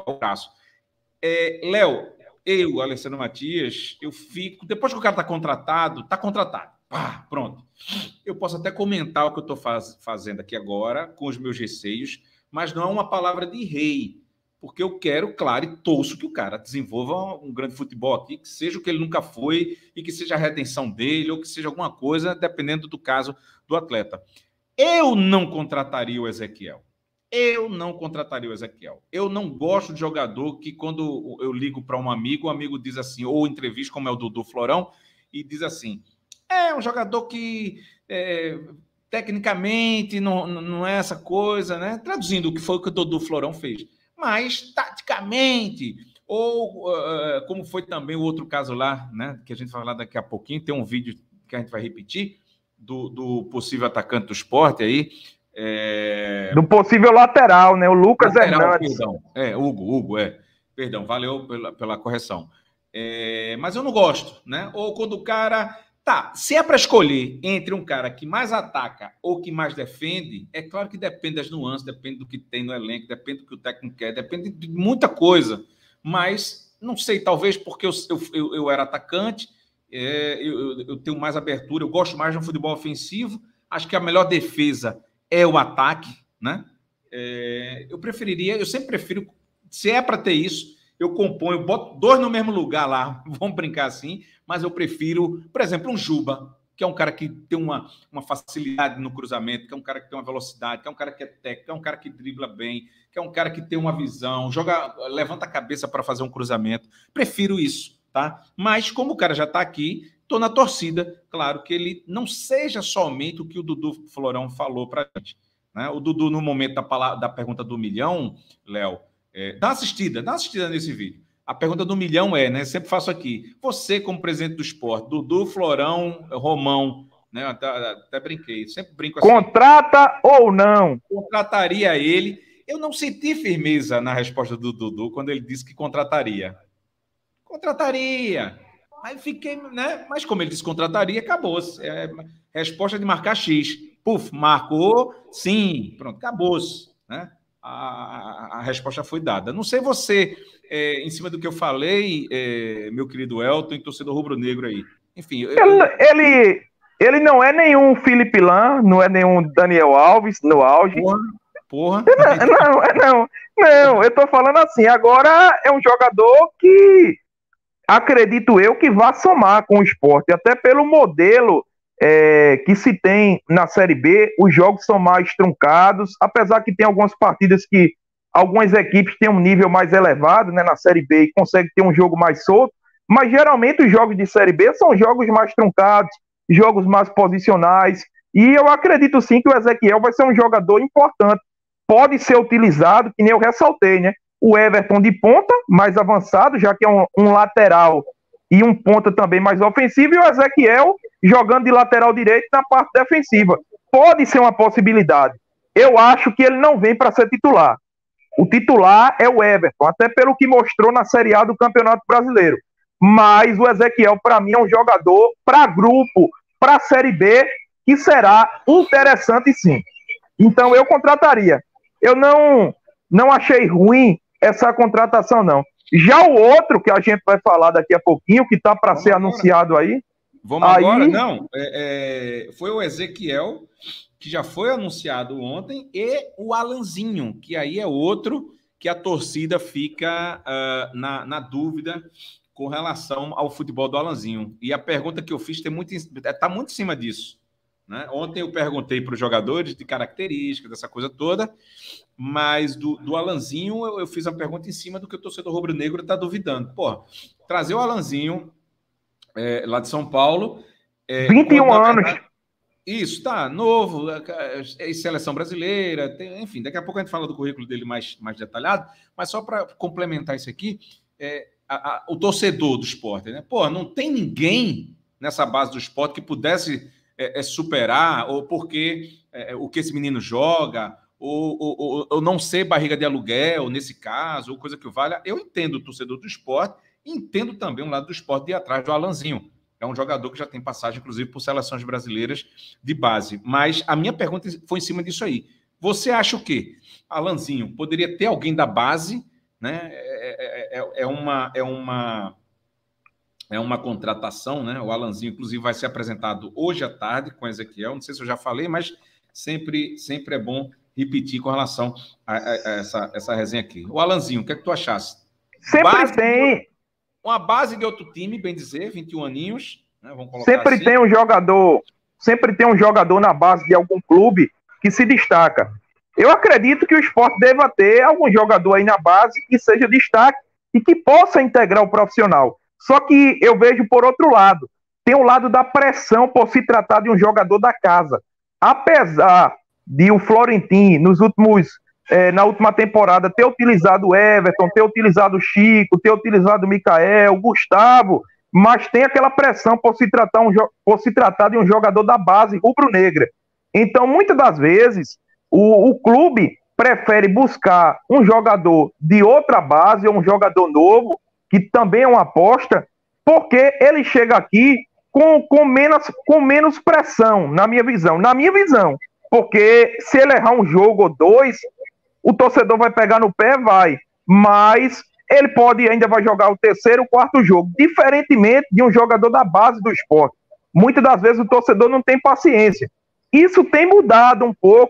É, Léo, eu, Alessandro Matias, eu fico, depois que o cara está contratado, está contratado, pá, pronto. Eu posso até comentar o que eu estou faz, fazendo aqui agora, com os meus receios, mas não é uma palavra de rei, porque eu quero, claro, e torço que o cara desenvolva um grande futebol aqui, que seja o que ele nunca foi, e que seja a redenção dele, ou que seja alguma coisa, dependendo do caso do atleta. Eu não contrataria o Ezequiel. Eu não contrataria o Ezequiel. Eu não gosto de jogador que, quando eu ligo para um amigo, o amigo diz assim, ou entrevista, como é o Dudu Florão, e diz assim, é um jogador que... É, tecnicamente não, não é essa coisa, né? Traduzindo o que foi o que o Dudu Florão fez. Mas, taticamente, ou uh, como foi também o outro caso lá, né, que a gente vai falar daqui a pouquinho, tem um vídeo que a gente vai repetir, do, do possível atacante do Sport aí. É... Do possível lateral, né, o Lucas lateral, Hernandes. Perdão, é, Hugo, Hugo, é. Perdão, valeu pela, pela correção. É, mas eu não gosto, né? Ou quando o cara... Tá, se é para escolher entre um cara que mais ataca ou que mais defende, é claro que depende das nuances, depende do que tem no elenco, depende do que o técnico quer, depende de muita coisa. Mas, não sei, talvez porque eu, eu, eu era atacante, é, eu, eu tenho mais abertura, eu gosto mais de um futebol ofensivo, acho que a melhor defesa é o ataque, né? É, eu preferiria, eu sempre prefiro, se é para ter isso, eu componho, boto dois no mesmo lugar lá, vamos brincar assim, mas eu prefiro, por exemplo, um Juba, que é um cara que tem uma, uma facilidade no cruzamento, que é um cara que tem uma velocidade, que é um cara que é técnico, que é um cara que dribla bem, que é um cara que tem uma visão, joga, levanta a cabeça para fazer um cruzamento. Prefiro isso, tá? Mas como o cara já está aqui, estou na torcida, claro, que ele não seja somente o que o Dudu Florão falou para a gente. Né? O Dudu, no momento da, palavra, da pergunta do milhão, Léo, é, dá uma assistida, dá uma assistida nesse vídeo. A pergunta do milhão é, né? Sempre faço aqui. Você, como presidente do esporte, Dudu, Florão, Romão, né? Até, até brinquei, sempre brinco assim. Contrata ou não? Contrataria ele. Eu não senti firmeza na resposta do Dudu quando ele disse que contrataria. Contrataria. Aí fiquei, né? Mas como ele disse contrataria, acabou-se. É, resposta de marcar X. Puf, marcou, sim. Pronto, acabou-se, né? A, a resposta foi dada. Não sei você, é, em cima do que eu falei, é, meu querido Elton, torcedor rubro-negro aí. Enfim. Eu... Ele, ele, ele não é nenhum Felipe Lan, não é nenhum Daniel Alves no auge. Porra, porra. Não, não, não, não, eu tô falando assim, agora é um jogador que acredito eu que vai somar com o esporte, até pelo modelo É, que se tem na Série B, os jogos são mais truncados, apesar que tem algumas partidas que algumas equipes têm um nível mais elevado, né, na Série B e conseguem ter um jogo mais solto, mas geralmente os jogos de Série B são jogos mais truncados, jogos mais posicionais, e eu acredito sim que o Ezequiel vai ser um jogador importante, pode ser utilizado, que nem eu ressaltei, né, o Everton de ponta, mais avançado, já que é um, um lateral e um ponta também mais ofensivo, e o Ezequiel jogando de lateral direito na parte defensiva. Pode ser uma possibilidade. Eu acho que ele não vem para ser titular. O titular é o Everton, até pelo que mostrou na Série A do Campeonato Brasileiro. Mas o Ezequiel, para mim, é um jogador para grupo, para a Série B, que será interessante sim. Então eu contrataria. Eu não, não achei ruim essa contratação, não. Já o outro, que a gente vai falar daqui a pouquinho, que está para ser agora. anunciado aí... Vamos aí... agora? Não, é, é, foi o Ezequiel, que já foi anunciado ontem, e o Alanzinho, que aí é outro que a torcida fica uh, na, na dúvida com relação ao futebol do Alanzinho. E a pergunta que eu fiz está muito, tá muito em cima disso. Né? Ontem eu perguntei para os jogadores de características, dessa coisa toda, mas do, do Alanzinho eu, eu fiz uma pergunta em cima do que o torcedor rubro-negro está duvidando. Pô, trazer o Alanzinho... É, lá de São Paulo. É, vinte e um anos. Verdade, isso, tá, novo, é, seleção brasileira, tem, enfim, daqui a pouco a gente fala do currículo dele mais, mais detalhado, mas só para complementar isso aqui, é, a, a, o torcedor do esporte, né? Pô, não tem ninguém nessa base do esporte que pudesse é, é, superar, ou porque é, o que esse menino joga, ou, ou, ou, ou não ser barriga de aluguel, nesse caso, ou coisa que valha. Eu entendo o torcedor do esporte, entendo também o lado do esporte de atrás do Alanzinho. É um jogador que já tem passagem, inclusive, por seleções brasileiras de base. Mas a minha pergunta foi em cima disso aí. Você acha o quê? Alanzinho, poderia ter alguém da base, né? É, é, é, uma, é, uma, é uma contratação, né? O Alanzinho, inclusive, vai ser apresentado hoje à tarde com o Ezequiel. Não sei se eu já falei, mas sempre, sempre é bom repetir com relação a, a, a essa, essa resenha aqui. O Alanzinho, o que é que tu achaste? Sempre base tem... De... Uma base de outro time, bem dizer, vinte e um aninhos. Né? Vamos colocar sempre assim. tem um jogador, sempre tem um jogador na base de algum clube que se destaca. Eu acredito que o esporte deva ter algum jogador aí na base que seja destaque e que possa integrar o profissional. Só que eu vejo por outro lado, tem o lado da pressão por se tratar de um jogador da casa. Apesar de o Florentino, nos últimos... É, na última temporada, ter utilizado o Everton, ter utilizado o Chico, ter utilizado o Micael, o Gustavo, mas tem aquela pressão por se tratar, um, por se tratar de um jogador da base rubro-negra. Então, muitas das vezes, o, o clube prefere buscar um jogador de outra base, ou um jogador novo, que também é uma aposta, porque ele chega aqui com, com, menos, com menos pressão, na minha visão. Na minha visão, porque se ele errar um jogo ou dois... o torcedor vai pegar no pé, vai, mas ele pode ainda vai jogar o terceiro, o quarto jogo, diferentemente de um jogador da base do esporte. Muitas das vezes o torcedor não tem paciência. Isso tem mudado um pouco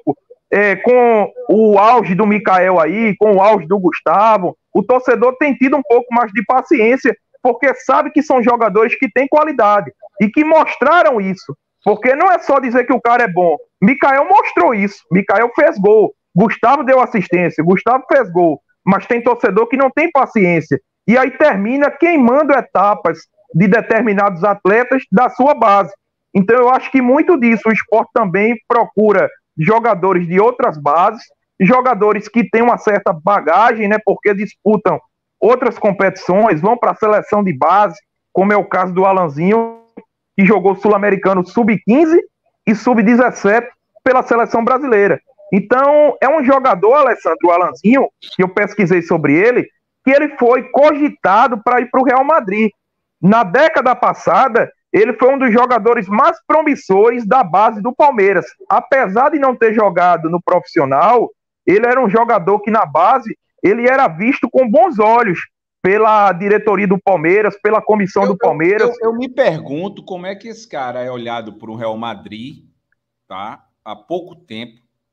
é, com o auge do Mikael aí, com o auge do Gustavo, o torcedor tem tido um pouco mais de paciência, porque sabe que são jogadores que têm qualidade e que mostraram isso. Porque não é só dizer que o cara é bom. Mikael mostrou isso. Mikael fez gol. Gustavo deu assistência. Gustavo fez gol. Mas tem torcedor que não tem paciência. E aí termina queimando etapas de determinados atletas da sua base. Então eu acho que muito disso o Sport também procura jogadores de outras bases, jogadores que têm uma certa bagagem, né, porque disputam outras competições, vão para a seleção de base, como é o caso do Alanzinho, que jogou Sul-Americano sub quinze e sub dezessete pela seleção brasileira. Então, é um jogador, Alessandro, o Alanzinho, que eu pesquisei sobre ele, que ele foi cogitado para ir para o Real Madrid. Na década passada, ele foi um dos jogadores mais promissores da base do Palmeiras. Apesar de não ter jogado no profissional, ele era um jogador que na base, ele era visto com bons olhos pela diretoria do Palmeiras, pela comissão eu, do Palmeiras. Eu, eu, eu me pergunto como é que esse cara é olhado por um Real Madrid, tá? Há pouco tempo,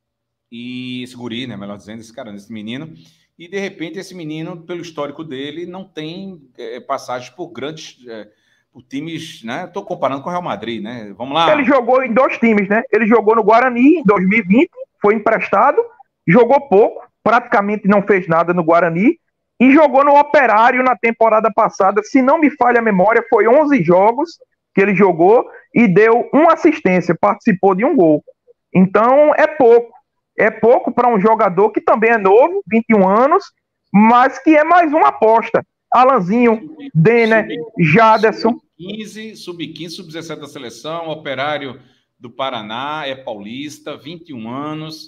e esse guri, né, melhor dizendo, esse cara, esse menino, e de repente esse menino, pelo histórico dele, não tem é, passagens por grandes... É, por times, né? Estou comparando com o Real Madrid, né? Vamos lá. Ele jogou em dois times, né? Ele jogou no Guarani em dois mil e vinte, foi emprestado, jogou pouco, praticamente não fez nada no Guarani, e jogou no Operário na temporada passada. Se não me falha a memória, foi onze jogos que ele jogou e deu uma assistência, participou de um gol. Então é pouco. É pouco para um jogador que também é novo, vinte e um anos, mas que é mais uma aposta. Alanzinho, Denner, Jaderson. sub quinze, sub quinze, sub dezessete da seleção, Operário do Paraná, é paulista, vinte e um anos.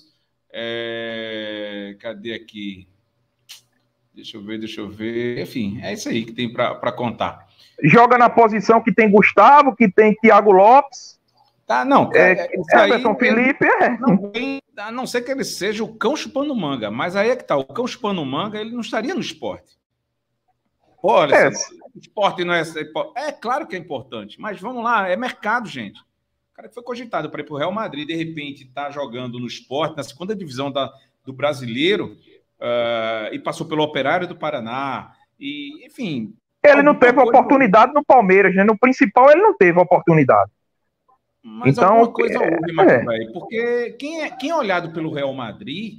É... Cadê aqui? Deixa eu ver, deixa eu ver. Enfim, é isso aí que tem para contar. Joga na posição que tem Gustavo, que tem Thiago Lopes. Tá, não. É, Everton Felipe, é. Não, a não ser que ele seja o cão chupando manga, mas aí é que tá, o cão chupando manga, ele não estaria no esporte. Olha, é. O esporte não é... É claro que é importante, mas vamos lá, é mercado, gente. O cara que foi cogitado para ir para o Real Madrid, de repente está jogando no esporte, na segunda divisão da, do brasileiro, uh, e passou pelo Operário do Paraná, e, enfim... Ele não teve coisa... oportunidade no Palmeiras, né? No principal ele não teve oportunidade. Mas então, alguma coisa é, houve, Marcos, é. Porque quem é, quem é olhado pelo Real Madrid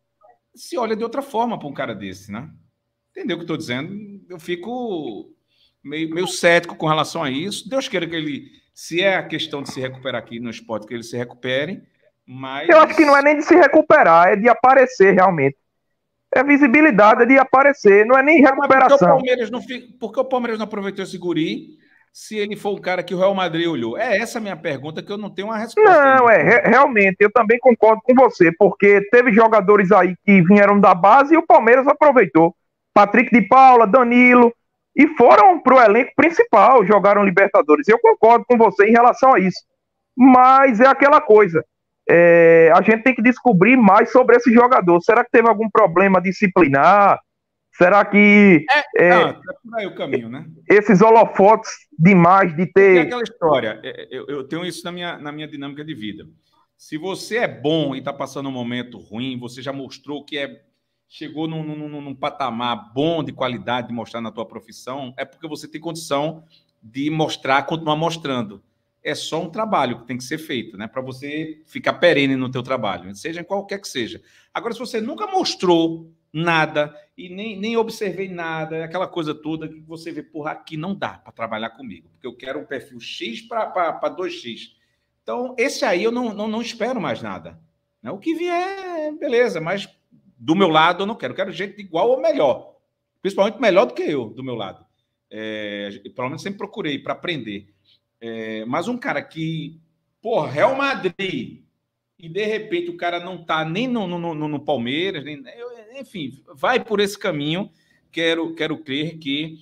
se olha de outra forma para um cara desse, né? Entendeu o que eu estou dizendo? Eu fico meio, meio cético com relação a isso. Deus queira que ele, se é a questão de se recuperar aqui no esporte, que ele se recupere, mas... Eu acho que não é nem de se recuperar, é de aparecer realmente. É visibilidade, é de aparecer, não é nem recuperação. Por que o Palmeiras não, por que o Palmeiras não aproveitou esse guri se ele for um cara que o Real Madrid olhou? É essa a minha pergunta, que eu não tenho uma resposta. Não, é, re realmente, eu também concordo com você, porque teve jogadores aí que vieram da base e o Palmeiras aproveitou. Patrick de Paula, Danilo, e foram para o elenco principal, jogaram Libertadores. Eu concordo com você em relação a isso. Mas é aquela coisa, é, a gente tem que descobrir mais sobre esse jogador. Será que teve algum problema disciplinar? Será que... É, é, não, é por aí o caminho, né? Esses holofotes demais de ter... É aquela história, eu, eu tenho isso na minha, na minha dinâmica de vida. Se você é bom e está passando um momento ruim, você já mostrou que é... chegou num, num, num patamar bom de qualidade de mostrar na tua profissão, é porque você tem condição de mostrar, continuar mostrando. É só um trabalho que tem que ser feito, né? Para você ficar perene no teu trabalho, seja em qualquer que seja. Agora, se você nunca mostrou nada e nem, nem observei nada, aquela coisa toda que você vê, porra, aqui não dá para trabalhar comigo, porque eu quero um perfil X para dois X. Então, esse aí eu não, não, não espero mais nada. Né? O que vier, beleza, mas... do meu lado, eu não quero. Eu quero gente igual ou melhor. Principalmente melhor do que eu, do meu lado. É, pelo menos sempre procurei para aprender. É, mas um cara que, porra, Real Madrid, e de repente o cara não tá nem no, no, no, no Palmeiras, nem, enfim, vai por esse caminho. Quero, quero crer que...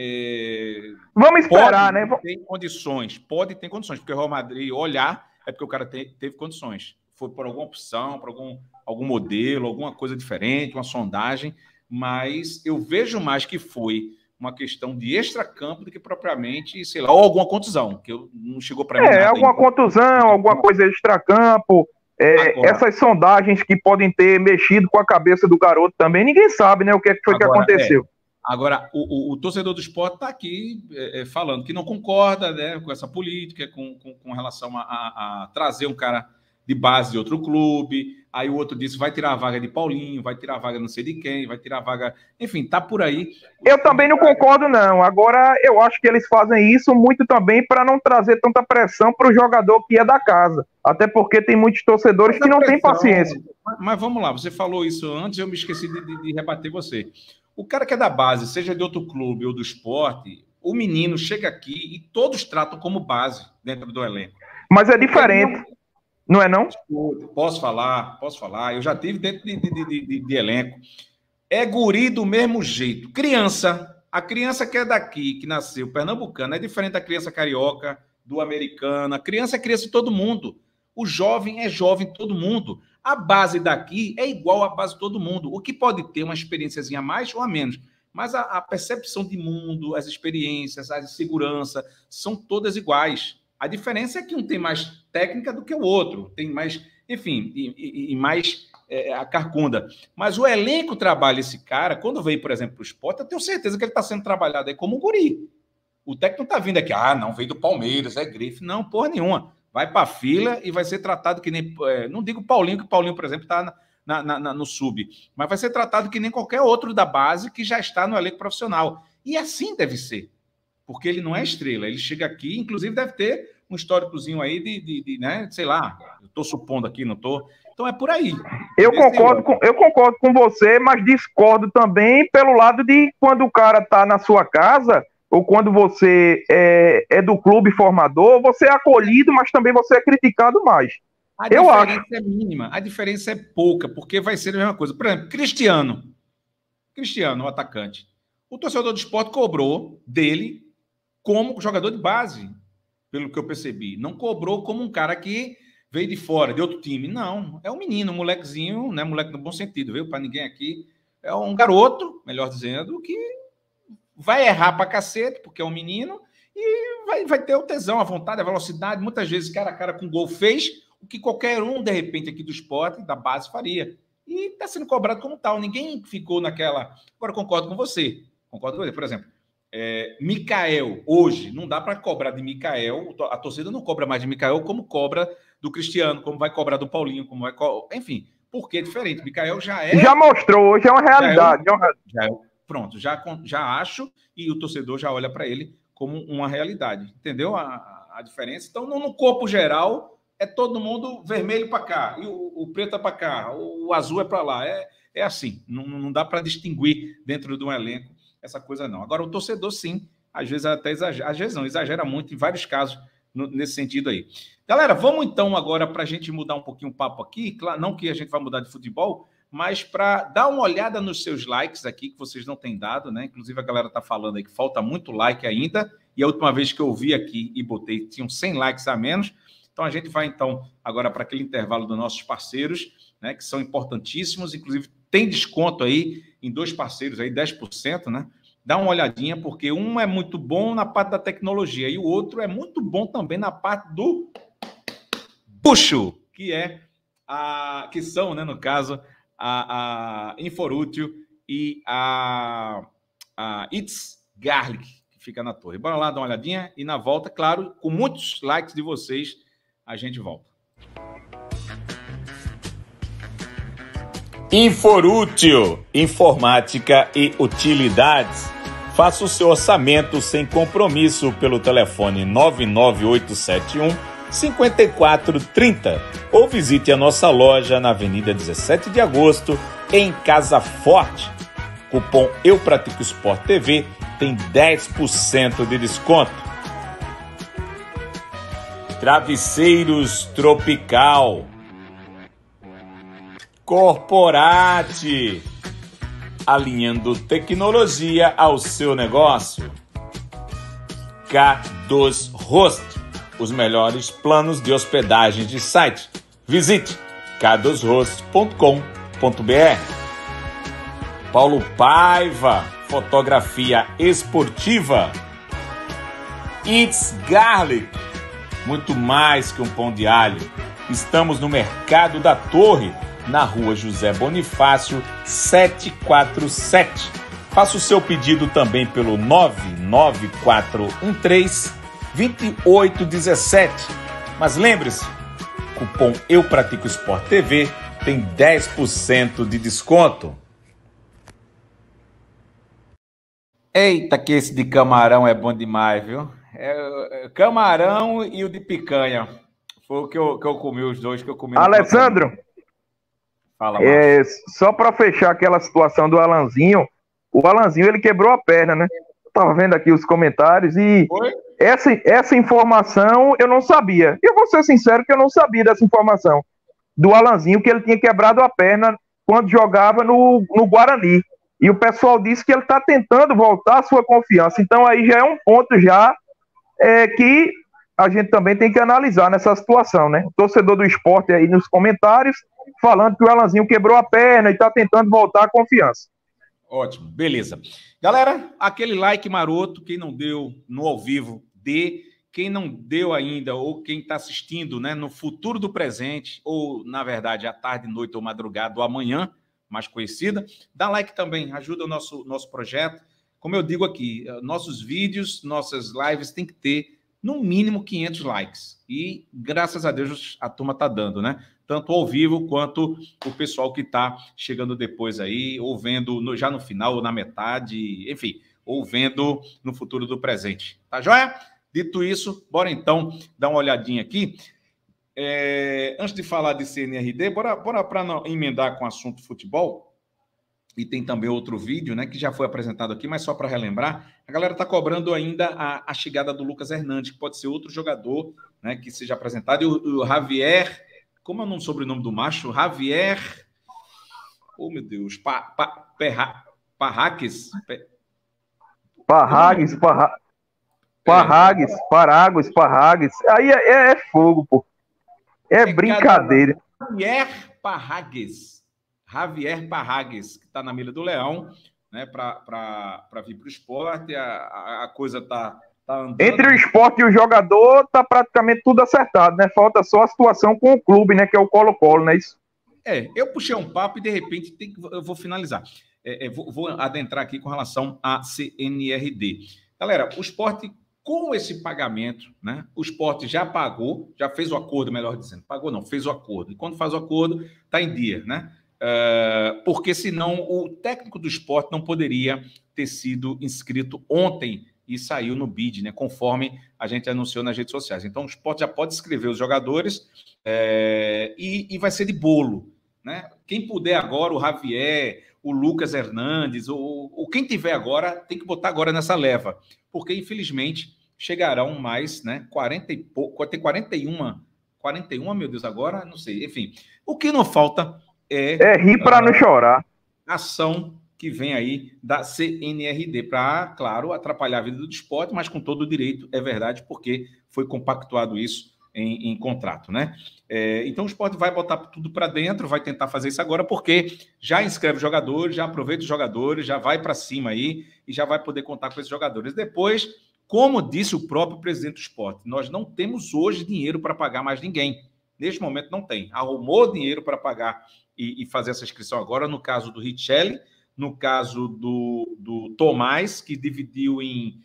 É, vamos esperar, pode né? Tem condições, pode ter condições, porque o Real Madrid olhar é porque o cara te, teve condições. Foi por alguma opção, por algum... algum modelo, alguma coisa diferente, uma sondagem, mas eu vejo mais que foi uma questão de extracampo do que propriamente, sei lá, ou alguma contusão, que eu, não chegou para mim É, nada alguma ainda. contusão, alguma coisa extracampo, É, agora, essas sondagens que podem ter mexido com a cabeça do garoto também, ninguém sabe, né, o que foi agora, que aconteceu. É, agora, o, o, o torcedor do Sport está aqui é, falando que não concorda, né, com essa política, com, com, com relação a, a, a trazer um cara de base de outro clube. Aí o outro disse, vai tirar a vaga de Paulinho, vai tirar a vaga não sei de quem, vai tirar a vaga... Enfim, tá por aí. Eu também não concordo, não. Agora, eu acho que eles fazem isso muito também para não trazer tanta pressão para o jogador que é da casa. Até porque tem muitos torcedores que não têm paciência. Mas, mas vamos lá, você falou isso antes, eu me esqueci de, de, de rebater você. O cara que é da base, seja de outro clube ou do esporte, o menino chega aqui e todos tratam como base dentro do elenco. Mas é diferente. Não é não? Posso falar, posso falar. Eu já tive dentro de, de, de, de, de elenco. É guri do mesmo jeito. Criança, a criança que é daqui, que nasceu pernambucana, é diferente da criança carioca, do americano. A criança é criança de todo mundo. O jovem é jovem de todo mundo. A base daqui é igual à base de todo mundo. O que pode ter uma experiênciazinha a mais ou a menos. Mas a, a percepção de mundo, as experiências, a segurança, são todas iguais. A diferença é que um tem mais técnica do que o outro, tem mais, enfim, e, e, e mais é, a carcunda. Mas o elenco trabalha esse cara, quando veio, por exemplo, para o Sport, eu tenho certeza que ele está sendo trabalhado aí como um guri. O técnico não está vindo aqui, ah, não, veio do Palmeiras, é grife. Não, porra nenhuma. Vai para a fila e vai ser tratado que nem... É, não digo Paulinho, que o Paulinho, por exemplo, está na, na, na, no sub, mas vai ser tratado que nem qualquer outro da base que já está no elenco profissional. E assim deve ser. Porque ele não é estrela, ele chega aqui, inclusive deve ter um históricozinho aí de, de, de né, sei lá, eu estou supondo aqui, não estou, então é por aí. Eu concordo, com, eu concordo com você, mas discordo também pelo lado de quando o cara está na sua casa, ou quando você é, é do clube formador, você é acolhido, mas também você é criticado mais. A eu diferença acho. é mínima, a diferença é pouca, porque vai ser a mesma coisa. Por exemplo, Cristiano, Cristiano, o atacante, o torcedor do Sport cobrou dele como jogador de base, pelo que eu percebi. Não cobrou como um cara que veio de fora, de outro time. Não, é um menino, um molequezinho, né? Moleque no bom sentido, viu? Para ninguém aqui. É um garoto, melhor dizendo, que vai errar pra cacete, porque é um menino, e vai, vai ter o tesão, a vontade, a velocidade. Muitas vezes, cara a cara com gol, fez o que qualquer um, de repente, aqui do esporte, da base, faria. E está sendo cobrado como tal. Ninguém ficou naquela... Agora, concordo com você. Concordo com você. Por exemplo, É, Mikael, hoje, não dá para cobrar de Mikael, a torcida não cobra mais de Mikael como cobra do Cristiano, como vai cobrar do Paulinho, como vai co... enfim, porque é diferente. Mikael já é... Já mostrou, hoje é uma realidade. Já é, já é, pronto, já, já acho, e o torcedor já olha para ele como uma realidade. Entendeu a, a diferença? Então, no, no corpo geral, é todo mundo vermelho para cá, e o, o preto é para cá, o, o azul é para lá. É, é assim, não, não dá para distinguir dentro de um elenco essa coisa não. Agora, o torcedor, sim, às vezes até exagera, às vezes não, exagera muito em vários casos no, nesse sentido aí. Galera, vamos então agora para a gente mudar um pouquinho o papo aqui, claro, não que a gente vai mudar de futebol, mas para dar uma olhada nos seus likes aqui, que vocês não têm dado, né? Inclusive a galera está falando aí que falta muito like ainda, e a última vez que eu vi aqui e botei, tinham cem likes a menos. Então a gente vai então agora para aquele intervalo dos nossos parceiros, né? Que são importantíssimos, inclusive tem desconto aí em dois parceiros aí, dez por cento, né? Dá uma olhadinha, porque um é muito bom na parte da tecnologia e o outro é muito bom também na parte do bucho, que é a que são, né, no caso, a, a Inforútil e a, a It's Garlic, que fica na torre. Bora lá dar uma olhadinha e na volta, claro, com muitos likes de vocês, a gente volta. Inforútil, informática e utilidades. Faça o seu orçamento sem compromisso pelo telefone nove nove oito sete um, cinco quatro três zero ou visite a nossa loja na Avenida dezessete de agosto, em Casa Forte. Cupom Eu Pratico Esporte T V tem dez por cento de desconto. Travesseiros Tropical. Corporate, alinhando tecnologia ao seu negócio. K dois Host, os melhores planos de hospedagem de site. Visite k dois host ponto com ponto b r. Paulo Paiva, fotografia esportiva. It's Garlic, muito mais que um pão de alho. Estamos no Mercado da Torre, na rua José Bonifácio, setecentos e quarenta e sete. Faça o seu pedido também pelo nove nove quatro um três, dois oito um sete. Mas lembre-se, cupom Eu Pratico Esporte T V tem dez por cento de desconto. Eita, que esse de camarão é bom demais, viu? É, é, camarão e o de picanha. Foi o que eu, que eu comi, os dois que eu comi. Alessandro, Fala, é, só para fechar aquela situação do Alanzinho, o Alanzinho ele quebrou a perna, né? Eu tava vendo aqui os comentários e essa, essa informação eu não sabia. Eu vou ser sincero que eu não sabia dessa informação do Alanzinho, que ele tinha quebrado a perna quando jogava no, no Guarani. E o pessoal disse que ele está tentando voltar à sua confiança. Então aí já é um ponto já é, que a gente também tem que analisar nessa situação, né? O torcedor do esporte aí nos comentários falando que o Alanzinho quebrou a perna e está tentando voltar à confiança. Ótimo, beleza. Galera, aquele like maroto, quem não deu no ao vivo, dê. Quem não deu ainda, ou quem está assistindo, né, no futuro do presente, ou, na verdade, à tarde, noite ou madrugada, ou amanhã, mais conhecida, dá like também, ajuda o nosso, nosso projeto. Como eu digo aqui, nossos vídeos, nossas lives tem que ter no mínimo quinhentos likes. E, graças a Deus, a turma está dando, né? Tanto ao vivo, quanto o pessoal que está chegando depois aí, ou vendo no, já no final, ou na metade, enfim, ou vendo no futuro do presente. Tá joia? Dito isso, bora então dar uma olhadinha aqui. É, antes de falar de C N R D, bora, bora para emendar com o assunto futebol. E tem também outro vídeo, né, que já foi apresentado aqui, mas só para relembrar, a galera está cobrando ainda a, a chegada do Lucas Hernandes, que pode ser outro jogador, né, que seja apresentado. E o, o Javier, como é o nome, sobrenome do macho? Javier, oh meu Deus, pa, pa, perra, Parraques? Pe... Parragues, Parra... Parragues, é. Paragos, Parragues. Aí é, é, é fogo, pô. É, é brincadeira. Javier Parragues. Javier Parragues, que está na Mila do Leão, né, para vir para o esporte. A, a, a coisa está tá andando. Entre o esporte e o jogador, tá praticamente tudo acertado, né? Falta só a situação com o clube, né? Que é o Colo-Colo, não é isso? É, eu puxei um papo e, de repente, tem que, eu vou finalizar. É, é, vou, vou adentrar aqui com relação à C N R D. Galera, o esporte, com esse pagamento, né? O esporte já pagou, já fez o acordo, melhor dizendo. Pagou não, fez o acordo. E quando faz o acordo, está em dia, né? Uh, porque senão o técnico do esporte não poderia ter sido inscrito ontem e saiu no bid, né, conforme a gente anunciou nas redes sociais. Então o esporte já pode inscrever os jogadores é, e, e vai ser de bolo, né? Quem puder agora, o Javier, o Lucas Hernandes, ou, ou quem tiver agora, tem que botar agora nessa leva, porque infelizmente chegarão mais, né, quarenta e pouco, tem quarenta e um, quarenta e um, meu Deus, agora, não sei, enfim. O que não falta É, é rir para não chorar. Ação que vem aí da C N R D para, claro, atrapalhar a vida do esporte, mas com todo o direito, é verdade, porque foi compactuado isso em, em contrato, né? É, então o esporte vai botar tudo para dentro, vai tentar fazer isso agora, porque já inscreve os jogadores, já aproveita os jogadores, já vai para cima aí e já vai poder contar com esses jogadores. Depois, como disse o próprio presidente do esporte, nós não temos hoje dinheiro para pagar mais ninguém. Neste momento não tem. Arrumou dinheiro para pagar E, e fazer essa inscrição agora, no caso do Richelli, no caso do, do Tomás, que dividiu em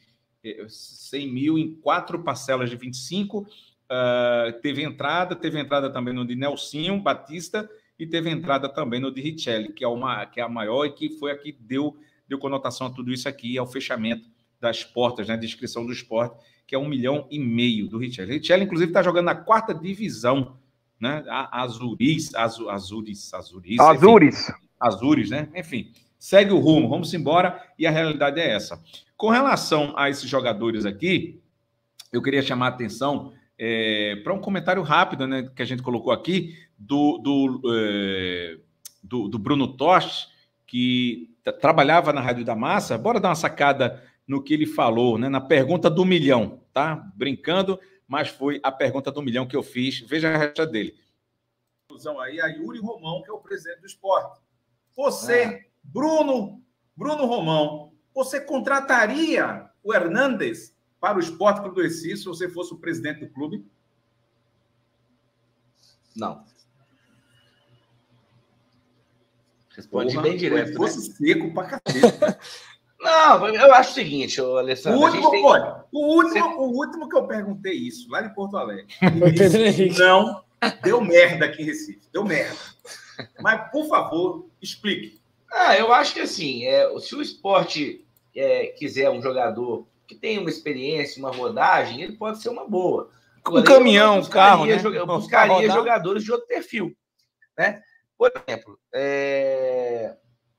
cem mil em quatro parcelas de vinte e cinco, uh, teve entrada, teve entrada também no de Nelsinho Batista e teve entrada também no de Richelli, que é, uma, que é a maior e que foi a que deu, deu conotação a tudo isso aqui, ao fechamento das portas, né, de inscrição do esporte, que é um milhão e meio do Richelli. Richelli, inclusive, está jogando na quarta divisão, né? Azuris, Azu, Azuris, Azuris, Azures. Enfim, Azures, né? Enfim, segue o rumo, vamos embora, e a realidade é essa. Com relação a esses jogadores aqui, eu queria chamar a atenção é, para um comentário rápido, né, que a gente colocou aqui, do, do, é, do, do Bruno Tosh, que trabalhava na Rádio da Massa. Bora dar uma sacada no que ele falou, né, na pergunta do milhão, tá? Brincando, mas foi a pergunta do milhão que eu fiz. Veja a resposta dele. Aí a Yuri Romão, que é o presidente do esporte. Você, ah. Bruno, Bruno Romão, você contrataria o Hernandes para o Esporte Clube do Recife se você fosse o presidente do clube? Não. Responde Porra, bem direto, fosse né? seco pra cacete. Não, eu acho o seguinte, ô, Alessandro. O a gente último, tem... olha, o, último, o último que eu perguntei isso, lá em Porto Alegre. Foi Pedro Henrique. Não, deu merda aqui em Recife. Deu merda. Mas, por favor, explique. Ah, eu acho que assim, é, se o esporte é, quiser um jogador que tenha uma experiência, uma rodagem, ele pode ser uma boa. Um caminhão, um carro, né? Eu buscaria jogadores de outro perfil, né? Por exemplo, é...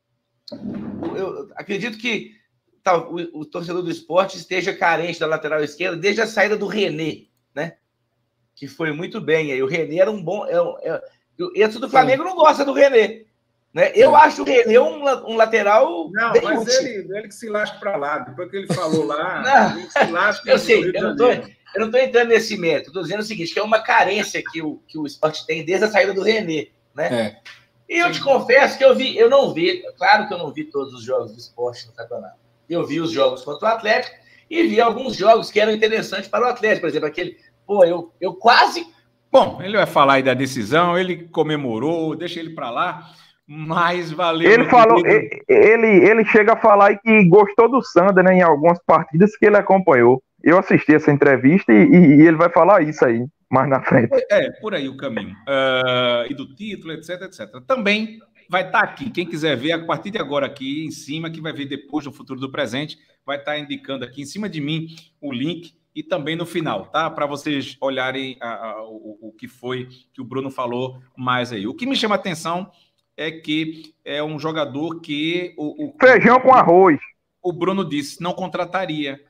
eu acredito que tá, o, o torcedor do esporte esteja carente da lateral esquerda desde a saída do René, né? Que foi muito bem. Aí o René era um bom... É, é, esse do Flamengo não gosta do René. Né? Eu é. acho o René um, um lateral. Não, bem mas útil. ele, ele que se lasca para lá. Depois que ele falou lá, não, ele se lasca. Eu sei, eu não, tô, eu não estou entrando nesse mérito. Estou dizendo o seguinte: que é uma carência que o, que o esporte tem desde a saída do René. Né? É. E eu te confesso que eu vi, eu não vi, claro que eu não vi todos os jogos do esporte no campeonato. Eu vi os jogos contra o Atlético e vi alguns jogos que eram interessantes para o Atlético. Por exemplo, aquele. Pô, eu, eu quase. Bom, ele vai falar aí da decisão, ele comemorou, deixa ele para lá. Mas valeu. Ele falou, ele, ele chega a falar que gostou do Sander, né, em algumas partidas que ele acompanhou. Eu assisti essa entrevista e, e ele vai falar isso aí mais na frente. É, por aí o caminho. Uh, e do título, etc, etcétera. Também vai estar aqui. Quem quiser ver, a partir de agora aqui em cima, que vai ver depois no futuro do presente, vai estar indicando aqui em cima de mim o link e também no final, tá? Para vocês olharem a, a, o, o que foi que o Bruno falou mais aí. O que me chama a atenção é que é um jogador que... O, o, Feijão com arroz. O Bruno disse, não contrataria.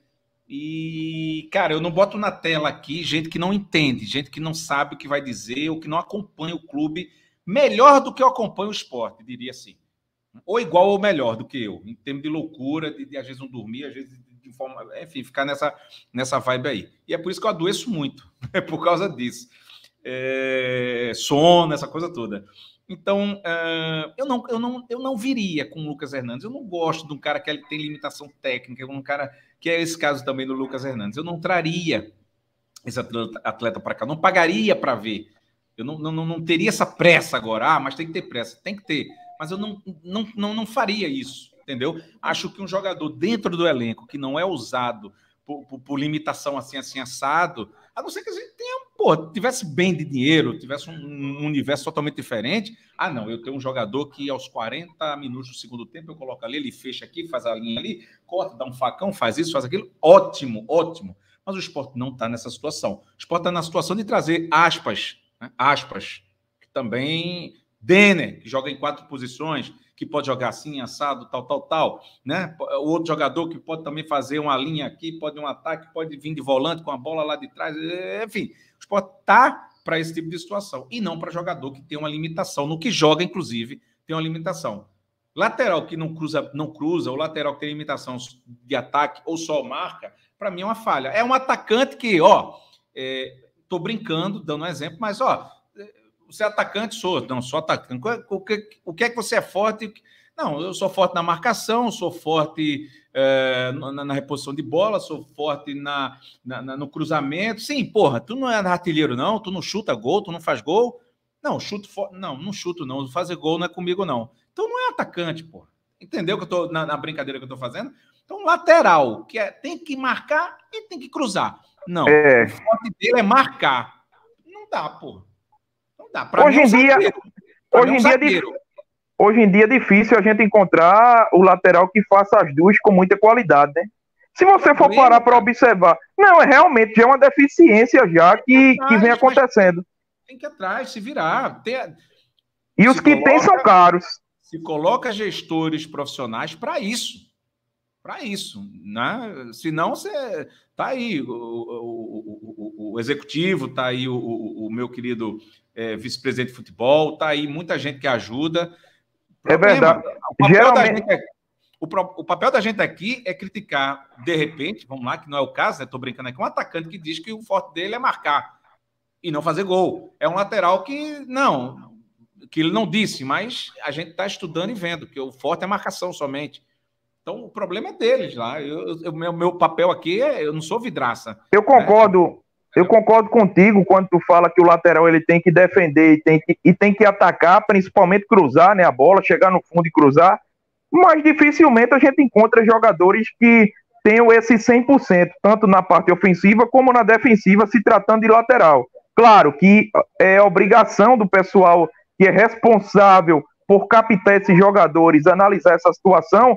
E, cara, eu não boto na tela aqui gente que não entende, gente que não sabe o que vai dizer, ou que não acompanha o clube melhor do que eu acompanho o esporte, diria assim. Ou igual ou melhor do que eu, em termos de loucura, de, de às vezes não dormir, às vezes de forma... Enfim, ficar nessa, nessa vibe aí. E é por isso que eu adoeço muito, é por causa disso. É, sono, essa coisa toda. Então, uh, eu, não, eu, não, eu não viria com o Lucas Hernandes. Eu não gosto de um cara que tem limitação técnica, um cara que é esse caso também do Lucas Hernandes. Eu não traria esse atleta, atleta para cá, não pagaria para ver. Eu não, não, não teria essa pressa agora. Ah, mas tem que ter pressa, tem que ter. Mas eu não, não, não, não faria isso, entendeu? Acho que um jogador dentro do elenco que não é usado por, por, por limitação assim, assim, assado, a não ser que a gente tenha, pô, tivesse bem de dinheiro, tivesse um, um universo totalmente diferente. Ah, não, eu tenho um jogador que aos quarenta minutos do segundo tempo eu coloco ali, ele fecha aqui, faz a linha ali, corta, dá um facão, faz isso, faz aquilo. Ótimo, ótimo. Mas o esporte não está nessa situação. O esporte está na situação de trazer aspas, né? aspas, que também... Denner, que joga em quatro posições, que pode jogar assim, assado, tal, tal, tal, né? O outro jogador que pode também fazer uma linha aqui, pode um ataque, pode vir de volante com a bola lá de trás, enfim, o esporte tá para esse tipo de situação, e não para jogador que tem uma limitação, no que joga, inclusive, tem uma limitação. Lateral que não cruza, não cruza, ou lateral que tem limitação de ataque, ou só marca, para mim é uma falha. É um atacante que, ó, é, tô brincando, dando um exemplo, mas, ó, você é atacante? Sou. Não, sou atacante. O que, o que é que você é forte? Não, eu sou forte na marcação, sou forte é, na, na reposição de bola, sou forte na, na, na, no cruzamento. Sim, porra, tu não é artilheiro, não? Tu não chuta gol, tu não faz gol? Não, chuto for... Não, não chuto, não. Fazer gol não é comigo, não. Então não é atacante, porra. Entendeu que eu tô na, na brincadeira que eu tô fazendo? Então, lateral, que é, tem que marcar e tem que cruzar. Não, é. O forte dele é marcar. Não dá, porra. Dá, hoje, em dia, hoje, em dia é hoje em dia é difícil a gente encontrar o lateral que faça as duas com muita qualidade, né? Se você for parar para observar, não, é realmente já é uma deficiência já que, que vem acontecendo. Tem que ir atrás, se virar. Tem, e os que coloca, tem são caros. Se coloca gestores profissionais para isso. Para isso, né? Senão você tá aí o, o, o, o executivo, tá aí o, o, o meu querido é, vice-presidente de futebol, tá aí muita gente que ajuda. Problema, é verdade. O papel, Geralmente... da gente, o, o papel da gente aqui é criticar, de repente, vamos lá, que não é o caso, né? Tô brincando aqui, um atacante que diz que o forte dele é marcar e não fazer gol. É um lateral que não, que ele não disse, mas a gente está estudando e vendo que o forte é marcação somente. Então, o problema é deles lá. Eu, eu, meu, meu papel aqui é... Eu não sou vidraça. Eu concordo. Né? Eu concordo contigo quando tu fala que o lateral ele tem que defender e tem que, e tem que atacar, principalmente cruzar, né, a bola, chegar no fundo e cruzar, mas dificilmente a gente encontra jogadores que tenham esse cem por cento, tanto na parte ofensiva como na defensiva, se tratando de lateral. Claro que é obrigação do pessoal que é responsável por captar esses jogadores, analisar essa situação,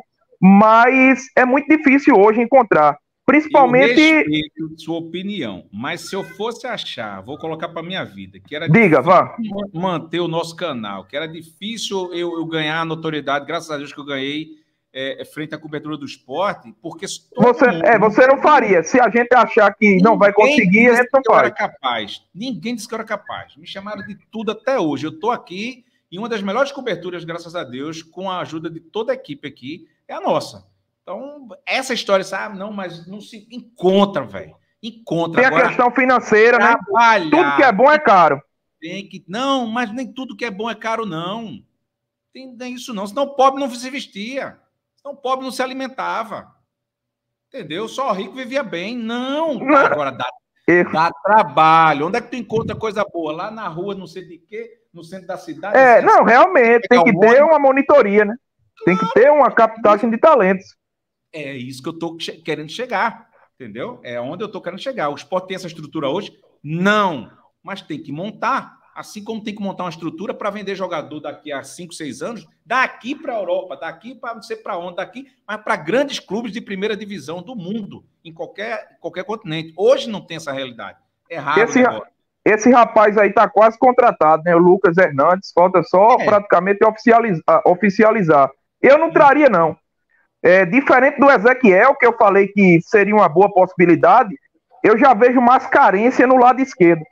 mas é muito difícil hoje encontrar. Principalmente... Eu respeito sua opinião, mas se eu fosse achar, vou colocar para minha vida, que era Diga, vá. manter o nosso canal, que era difícil eu, eu ganhar a notoriedade, graças a Deus que eu ganhei é, frente à cobertura do esporte, porque... Você, mundo, é, você não faria. Se a gente achar que não vai conseguir, a gente não faz. Eu era capaz. Ninguém disse que eu era capaz. Me chamaram de tudo até hoje. Eu estou aqui e uma das melhores coberturas, graças a Deus, com a ajuda de toda a equipe aqui, é a nossa. Então, essa história, sabe? Não, mas não se encontra, velho. Encontra. Tem agora, a questão financeira, né? Tudo que é bom é caro. Tem que... Não, mas nem tudo que é bom é caro, não. Tem nem isso, não. Senão o pobre não se vestia. Senão o pobre não se alimentava. Entendeu? Só o rico vivia bem. Não. Agora dá, dá trabalho. Onde é que tu encontra coisa boa? Lá na rua, não sei de quê, no centro da cidade. É, não, realmente. Tem que ter uma monitoria, né? Tem que ter uma captagem de talentos. É isso que eu estou querendo chegar, entendeu? É onde eu estou querendo chegar. O esporte tem essa estrutura hoje? Não, mas tem que montar. Assim como tem que montar uma estrutura para vender jogador daqui a cinco, seis anos, daqui para a Europa, daqui para não sei para onde, daqui, mas para grandes clubes de primeira divisão do mundo, em qualquer, qualquer continente. Hoje não tem essa realidade. É raro esse, esse rapaz aí está quase contratado, né? O Lucas Hernandes, falta só é. praticamente oficializar, oficializar. Eu não traria, não. É, diferente do Ezequiel, que eu falei que seria uma boa possibilidade, eu já vejo mais carência no lado esquerdo.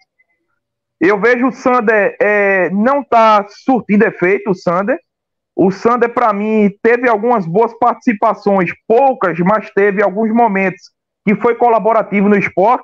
Eu vejo o Sander é, não tá surtindo efeito, o Sander. O Sander, para mim, teve algumas boas participações, poucas, mas teve alguns momentos que foi colaborativo no esporte,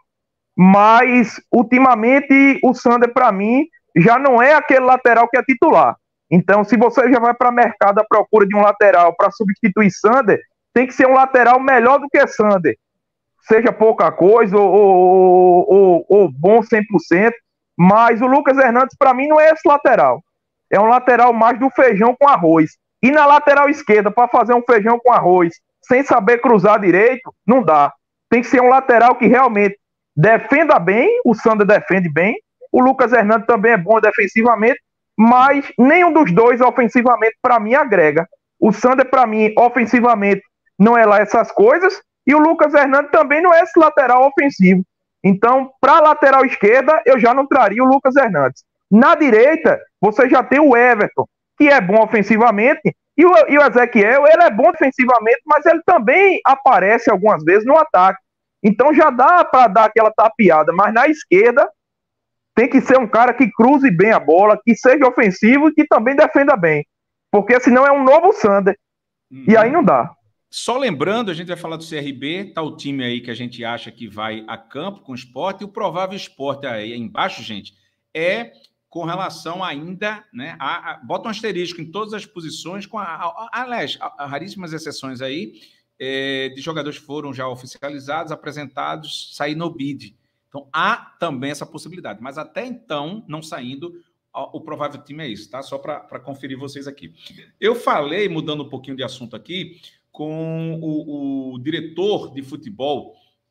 mas ultimamente o Sander, para mim, já não é aquele lateral que é titular. Então, se você já vai para o mercado à procura de um lateral para substituir Sander, tem que ser um lateral melhor do que Sander. Seja pouca coisa ou, ou, ou, ou bom cem por cento. Mas o Lucas Hernandes, para mim, não é esse lateral. É um lateral mais do feijão com arroz. E na lateral esquerda, para fazer um feijão com arroz, sem saber cruzar direito, não dá. Tem que ser um lateral que realmente defenda bem. O Sander defende bem. O Lucas Hernandes também é bom defensivamente. Mas nenhum dos dois ofensivamente para mim agrega. O Sander para mim ofensivamente não é lá essas coisas e o Lucas Hernandes também não é esse lateral ofensivo. Então, para a lateral esquerda eu já não traria o Lucas Hernandes. Na direita você já tem o Everton, que é bom ofensivamente, e o, e o Ezequiel, ele é bom defensivamente, mas ele também aparece algumas vezes no ataque. Então já dá para dar aquela tapeada, mas na esquerda tem que ser um cara que cruze bem a bola, que seja ofensivo e que também defenda bem. Porque senão é um novo Sander. Hum. E aí não dá. Só lembrando, a gente vai falar do C R B, tá o time aí que a gente acha que vai a campo com o Sport, e o provável Sport aí embaixo, gente, é com relação ainda, né, a, a, bota um asterisco em todas as posições, com a, a, a, aliás, a, a raríssimas exceções aí, é, de jogadores que foram já oficializados, apresentados, sair no bid. Então, há também essa possibilidade. Mas até então, não saindo, o provável time é isso, tá? Só para conferir vocês aqui. Eu falei, mudando um pouquinho de assunto aqui, com o, o diretor de futebol,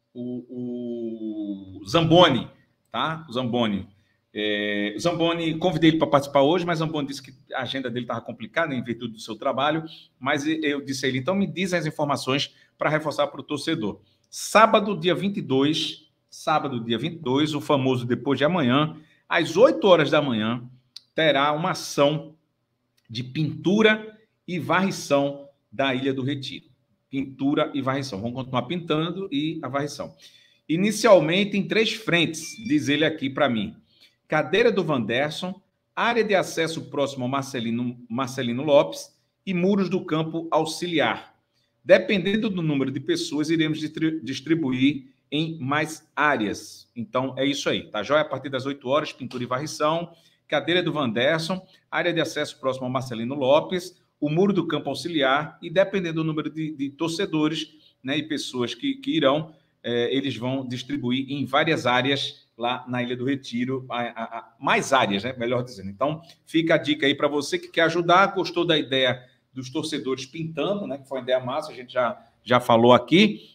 o, o Zamboni, tá? O Zamboni. É, o Zamboni, convidei ele para participar hoje, mas o Zamboni disse que a agenda dele estava complicada em virtude do seu trabalho, mas eu disse a ele, então me diz as informações para reforçar para o torcedor. Sábado, dia vinte e dois... Sábado, dia vinte e dois, o famoso depois de amanhã, às oito horas da manhã, terá uma ação de pintura e varrição da Ilha do Retiro. Pintura e varrição. Vamos continuar pintando e a varrição. Inicialmente em três frentes, diz ele aqui para mim. Cadeira do Wanderson, área de acesso próximo ao Marcelino, Marcelino Lopes e muros do campo auxiliar. Dependendo do número de pessoas, iremos distribuir em mais áreas. Então, é isso aí, tá joia? A partir das oito horas, pintura e varrição, cadeira do Wanderson, área de acesso próximo ao Marcelino Lopes, o muro do campo auxiliar, e dependendo do número de, de torcedores, né, e pessoas que, que irão, eh, eles vão distribuir em várias áreas lá na Ilha do Retiro, a, a, a, mais áreas, né? Melhor dizendo. Então, fica a dica aí para você que quer ajudar, gostou da ideia dos torcedores pintando, né? Que foi uma ideia massa, a gente já, já falou aqui.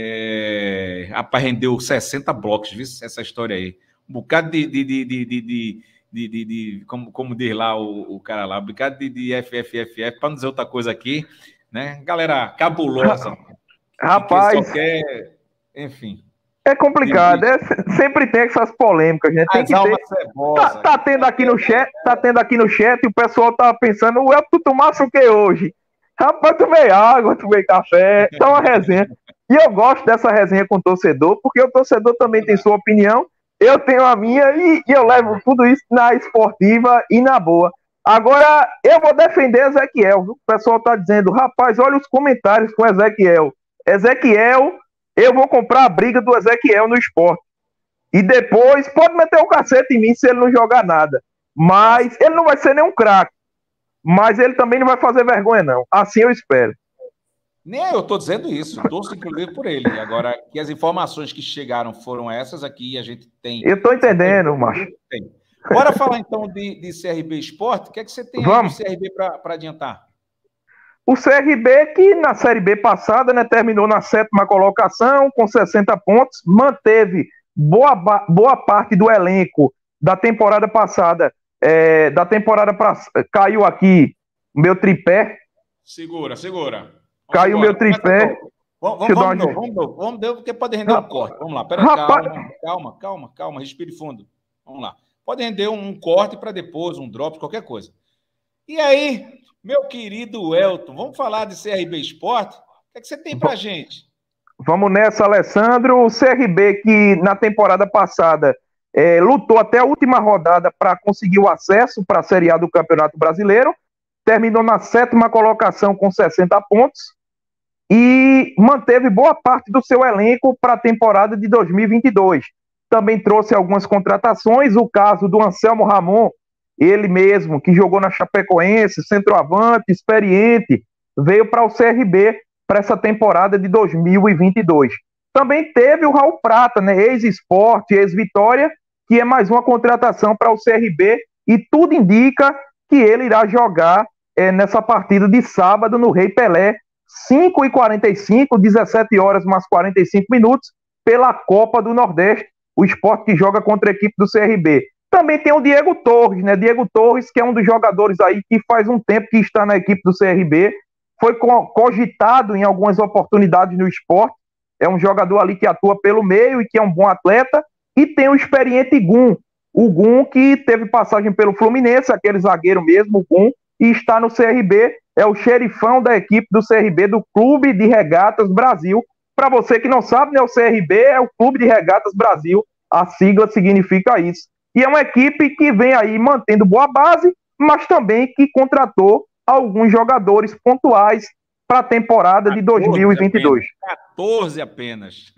É... Rapaz, rendeu sessenta blocos, viu? Essa história aí. Um bocado de... de, de, de, de, de, de, de, de como, como diz lá o, o cara lá, um bocado de, de F F F F, para não dizer outra coisa aqui, né? Galera cabulosa. Rapaz... Que quer... Enfim... É complicado, é, sempre tem essas polêmicas, né? Tem que ter. Tá, tá tendo aqui no chat, tá tendo aqui no chat e o pessoal tá pensando, ué, tu tomasse o que hoje? Rapaz, tomei água, tomei café, tá uma resenha. E eu gosto dessa resenha com o torcedor, porque o torcedor também tem sua opinião, eu tenho a minha e, e eu levo tudo isso na esportiva e na boa. Agora, eu vou defender Ezequiel, viu? O pessoal tá dizendo, rapaz, olha os comentários com Ezequiel. Ezequiel... Eu vou comprar a briga do Ezequiel no Sport. E depois pode meter o cacete em mim se ele não jogar nada. Mas ele não vai ser nenhum craque. Mas ele também não vai fazer vergonha, não. Assim eu espero. Nem eu estou dizendo isso. Torço, inclusive, por ele. Agora, que as informações que chegaram foram essas aqui, a gente tem... Eu estou entendendo, macho. Tem. Bora falar, então, de, de C R B Sport. O que é que você tem aí do C R B para adiantar? O C R B, que na Série B passada, né, terminou na sétima colocação, com sessenta pontos, manteve boa, boa parte do elenco da temporada passada. É, da temporada pra, caiu aqui meu tripé. Segura, segura. Vamos caiu embora. meu tripé. Vamos, vamos, vamos, vamos, vamos, vamos, vamos, porque pode render um corte. Vamos lá, pera, Rapaz... calma, calma, calma, calma, respire fundo. Vamos lá. Pode render um corte para depois, um drop, qualquer coisa. E aí... Meu querido Elton, vamos falar de C R B Sport? O que é que você tem pra gente? Vamos nessa, Alessandro. O C R B, que na temporada passada é, lutou até a última rodada para conseguir o acesso para a Série A do Campeonato Brasileiro, terminou na sétima colocação com sessenta pontos e manteve boa parte do seu elenco para a temporada de dois mil e vinte e dois. Também trouxe algumas contratações, o caso do Anselmo Ramon, ele mesmo, que jogou na Chapecoense, centroavante, experiente, veio para o C R B para essa temporada de dois mil e vinte e dois. Também teve o Raul Prata, né, ex-Sport, ex-Vitória, que é mais uma contratação para o C R B, e tudo indica que ele irá jogar é, nessa partida de sábado no Rei Pelé, cinco e quarenta e cinco, dezessete horas mais quarenta e cinco minutos, pela Copa do Nordeste, o Sport que joga contra a equipe do C R B. Também tem o Diego Torres, né? Diego Torres, que é um dos jogadores aí que faz um tempo que está na equipe do C R B, foi cogitado em algumas oportunidades no Sport, é um jogador ali que atua pelo meio e que é um bom atleta, e tem o experiente Gum, o Gum que teve passagem pelo Fluminense, aquele zagueiro mesmo, o Gum, e está no C R B, é o xerifão da equipe do C R B, do Clube de Regatas Brasil. Para você que não sabe, né, o C R B é o Clube de Regatas Brasil, a sigla significa isso. E é uma equipe que vem aí mantendo boa base, mas também que contratou alguns jogadores pontuais para a temporada de dois mil e vinte e dois. quatorze apenas.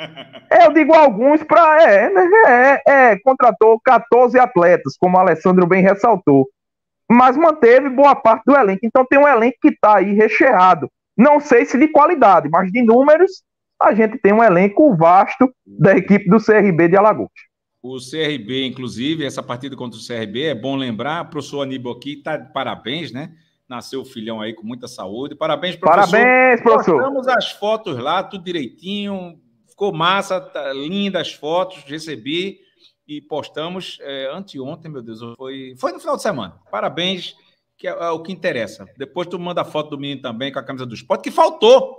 Eu digo alguns para... É, é, é, contratou quatorze atletas, como o Alessandro bem ressaltou. Mas manteve boa parte do elenco. Então tem um elenco que está aí recheado. Não sei se de qualidade, mas de números, a gente tem um elenco vasto da equipe do C R B de Alagoas. O C R B, inclusive, essa partida contra o C R B, é bom lembrar, o professor Aníbal aqui está de parabéns, né? Nasceu o filhão aí com muita saúde. Parabéns, professor. Parabéns, professor. Postamos as fotos lá, tudo direitinho. Ficou massa, tá linda as fotos, recebi e postamos é, anteontem, meu Deus, foi, foi no final de semana. Parabéns, que é, é o que interessa. Depois tu manda a foto do menino também com a camisa do Sport, que faltou.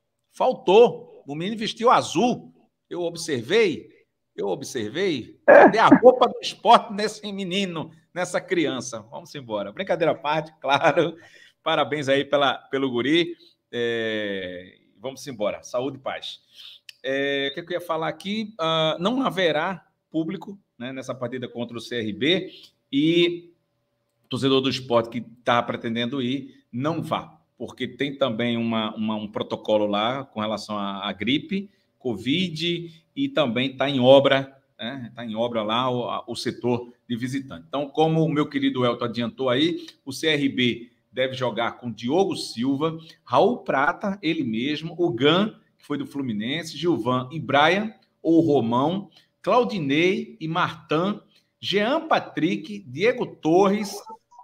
Faltou. O menino vestiu azul. Eu observei. Eu observei, cadê a roupa do Sport nesse menino, nessa criança? Vamos embora. Brincadeira à parte, claro. Parabéns aí pela, pelo guri. É, vamos embora. Saúde e paz. É, o que eu ia falar aqui? Uh, não haverá público, né, nessa partida contra o C R B e o torcedor do Sport que está pretendendo ir, não vá, porque tem também uma, uma, um protocolo lá com relação à, à gripe, Covid, e também está em obra, né? Está em obra lá o, o setor de visitante. Então, como o meu querido Elton adiantou aí, o C R B deve jogar com Diogo Silva, Raul Prata, ele mesmo, o Gan, que foi do Fluminense, Gilvan e Brian, ou Romão, Claudinei e Martan, Jean Patrick, Diego Torres,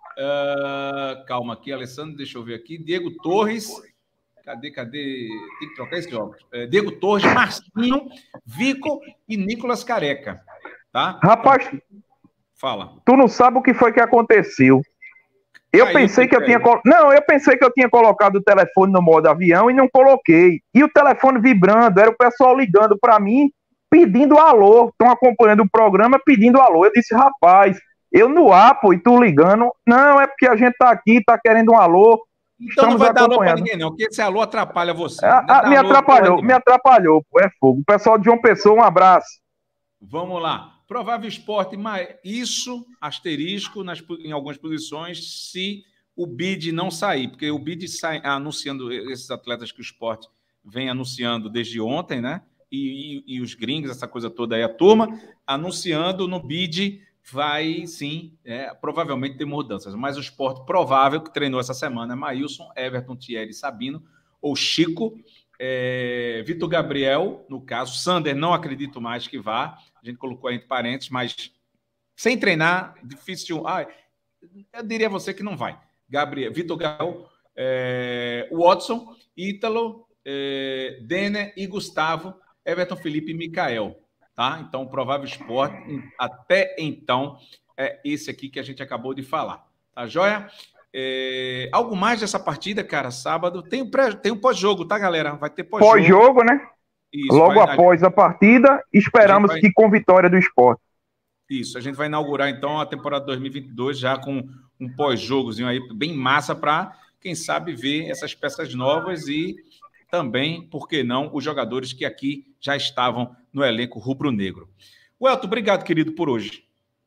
uh, calma aqui, Alessandro, deixa eu ver aqui, Diego Torres, cadê, cadê, tem que trocar esse óculos, uh, Diego Torres, Marcinho, Vico e Nicolas Careca, tá? Rapaz, fala. Tu não sabe o que foi que aconteceu. Eu Caiu pensei que eu tinha colo... não, eu pensei que eu tinha colocado o telefone no modo avião e não coloquei. E o telefone vibrando, era o pessoal ligando para mim, pedindo alô. Estão acompanhando o programa pedindo alô. Eu disse, rapaz, eu no ar, pô, e tu ligando. Não, é porque a gente tá aqui, tá querendo um alô. Então não vai dar alô para ninguém, não, porque esse alô atrapalha você. A, a, me atrapalhou, me atrapalhou, pô, é fogo. O pessoal de João Pessoa, um abraço. Vamos lá. Provável esporte, mas isso, asterisco, nas, em algumas posições, se o bid não sair, porque o bid sai anunciando esses atletas que o esporte vem anunciando desde ontem, né? E, e, e os gringos, essa coisa toda aí, a turma, anunciando no bid, vai sim, é, provavelmente ter mudanças. Mas o esporte provável que treinou essa semana é Maílson, Everton, Thierry, Sabino, ou Chico, é, Vitor Gabriel, no caso, Sander, não acredito mais que vá. A gente colocou entre parênteses, mas sem treinar, difícil. Ah, eu diria a você que não vai. Gabriel, Vitor Gabriel, é, Watson, Ítalo, é, Denner e Gustavo, Everton, Felipe e Mikael. Tá? Então, o provável esporte, até então, é esse aqui que a gente acabou de falar. Tá joia? É, algo mais dessa partida, cara, sábado? Tem um, pré, tem um pós-jogo, tá, galera? Vai ter pós-jogo. Pós-jogo, né? Isso, logo vai, após a partida, esperamos vai... que com vitória do esporte. Isso, a gente vai inaugurar então a temporada dois mil e vinte e dois já com um pós-jogozinho aí bem massa para, quem sabe, ver essas peças novas e também, por que não, os jogadores que aqui já estavam no elenco rubro-negro. Welton, obrigado, querido, por hoje.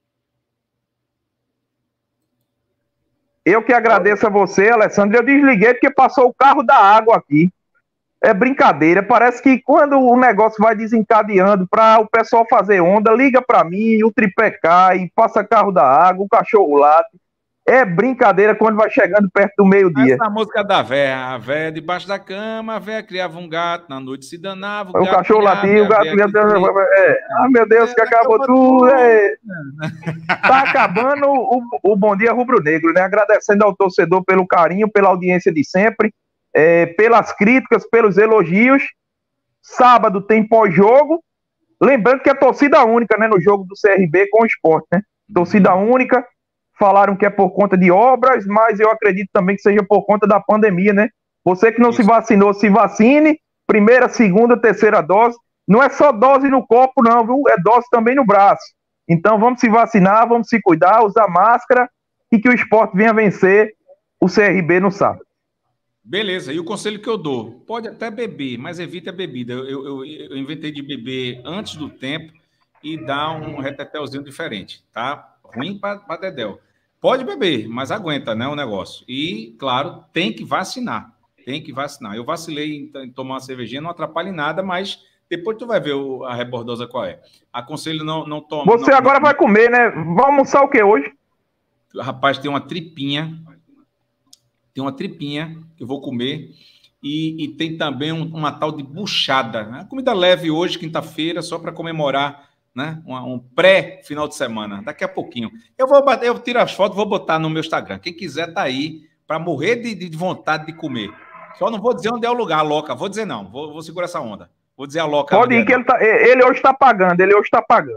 Eu que agradeço a você, Alessandro. Eu desliguei porque passou o carro da água aqui. É brincadeira, parece que quando o negócio vai desencadeando para o pessoal fazer onda, liga para mim, o tripé cai, passa carro da água, o cachorro late. É brincadeira quando vai chegando perto do meio-dia. Essa música da véia, a véia debaixo da cama, a véia criava um gato, na noite se danava. O, o cachorro latia, o gato... É. Ah, meu Deus, é, que acabou, acabou tudo. É. Tá acabando o, o Bom Dia Rubro-Negro, né? Agradecendo ao torcedor pelo carinho, pela audiência de sempre. É, pelas críticas, pelos elogios. Sábado tem pós-jogo. Lembrando que é torcida única, né? No jogo do C R B com o Sport, né? Torcida única. Falaram que é por conta de obras, mas eu acredito também que seja por conta da pandemia, né? Você que não Isso. se vacinou, se vacine. Primeira, segunda, terceira dose. Não é só dose no corpo, não, viu? É dose também no braço. Então vamos se vacinar, vamos se cuidar, usar máscara e que o Sport venha vencer o C R B no sábado. Beleza, e o conselho que eu dou, pode até beber, mas evite a bebida. Eu, eu, eu inventei de beber antes do tempo e dar um retetelzinho diferente, tá? Ruim para dedéu. Pode beber, mas aguenta, né, o negócio. E, claro, tem que vacinar, tem que vacinar. Eu vacilei em, em tomar uma cervejinha, não atrapalha em nada, mas depois tu vai ver o, a rebordosa qual é. Aconselho não, não tomar... Você não, agora não, vai comer, né? Vai almoçar o que hoje? Rapaz, tem uma tripinha... Tem uma tripinha que eu vou comer e, e tem também um, uma tal de buchada. Né? Comida leve hoje, quinta-feira, só para comemorar, né? um, um pré-final de semana. Daqui a pouquinho. Eu vou bater, eu tiro as fotos e vou botar no meu Instagram. Quem quiser tá aí para morrer de, de vontade de comer. Só não vou dizer onde é o lugar, a Loca. Vou dizer não. Vou, vou segurar essa onda. Vou dizer a Loca. Pode ir que ele, tá, ele hoje está pagando. Ele hoje está pagando.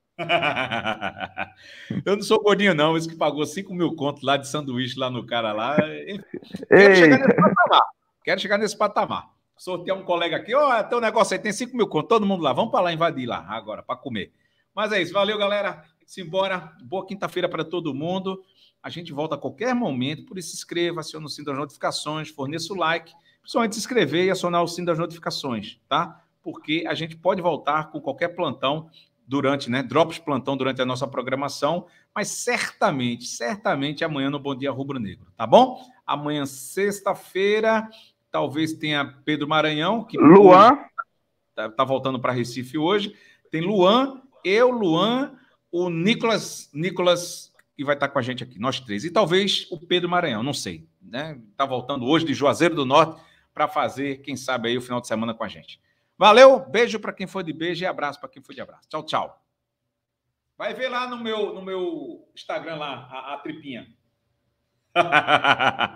Eu não sou gordinho, não. Esse que pagou cinco mil contos lá de sanduíche lá no cara lá. Quero chegar nesse patamar. Quero chegar nesse patamar. Sortear um colega aqui. Ó, oh, tem um negócio aí, tem cinco mil contos. Todo mundo lá. Vamos para lá invadir lá agora, para comer. Mas é isso. Valeu, galera. Simbora. Boa quinta-feira para todo mundo. A gente volta a qualquer momento. Por isso, inscreva, acione o sino das notificações, forneça o like. Principalmente se inscrever e acionar o sino das notificações, tá? Porque a gente pode voltar com qualquer plantão durante, né, drops plantão durante a nossa programação, mas certamente, certamente amanhã no Bom Dia Rubro-Negro, tá bom? Amanhã, sexta-feira, talvez tenha Pedro Maranhão, que Luan tá, tá voltando para Recife hoje, tem Luan, eu, Luan, o Nicolas, Nicolas, que vai estar com a gente aqui, nós três, e talvez o Pedro Maranhão, não sei, né? Tá voltando hoje de Juazeiro do Norte para fazer, quem sabe aí, o final de semana com a gente. Valeu, beijo para quem foi de beijo e abraço para quem foi de abraço. Tchau, tchau. Vai ver lá no meu, no meu Instagram, lá, a, a tripinha.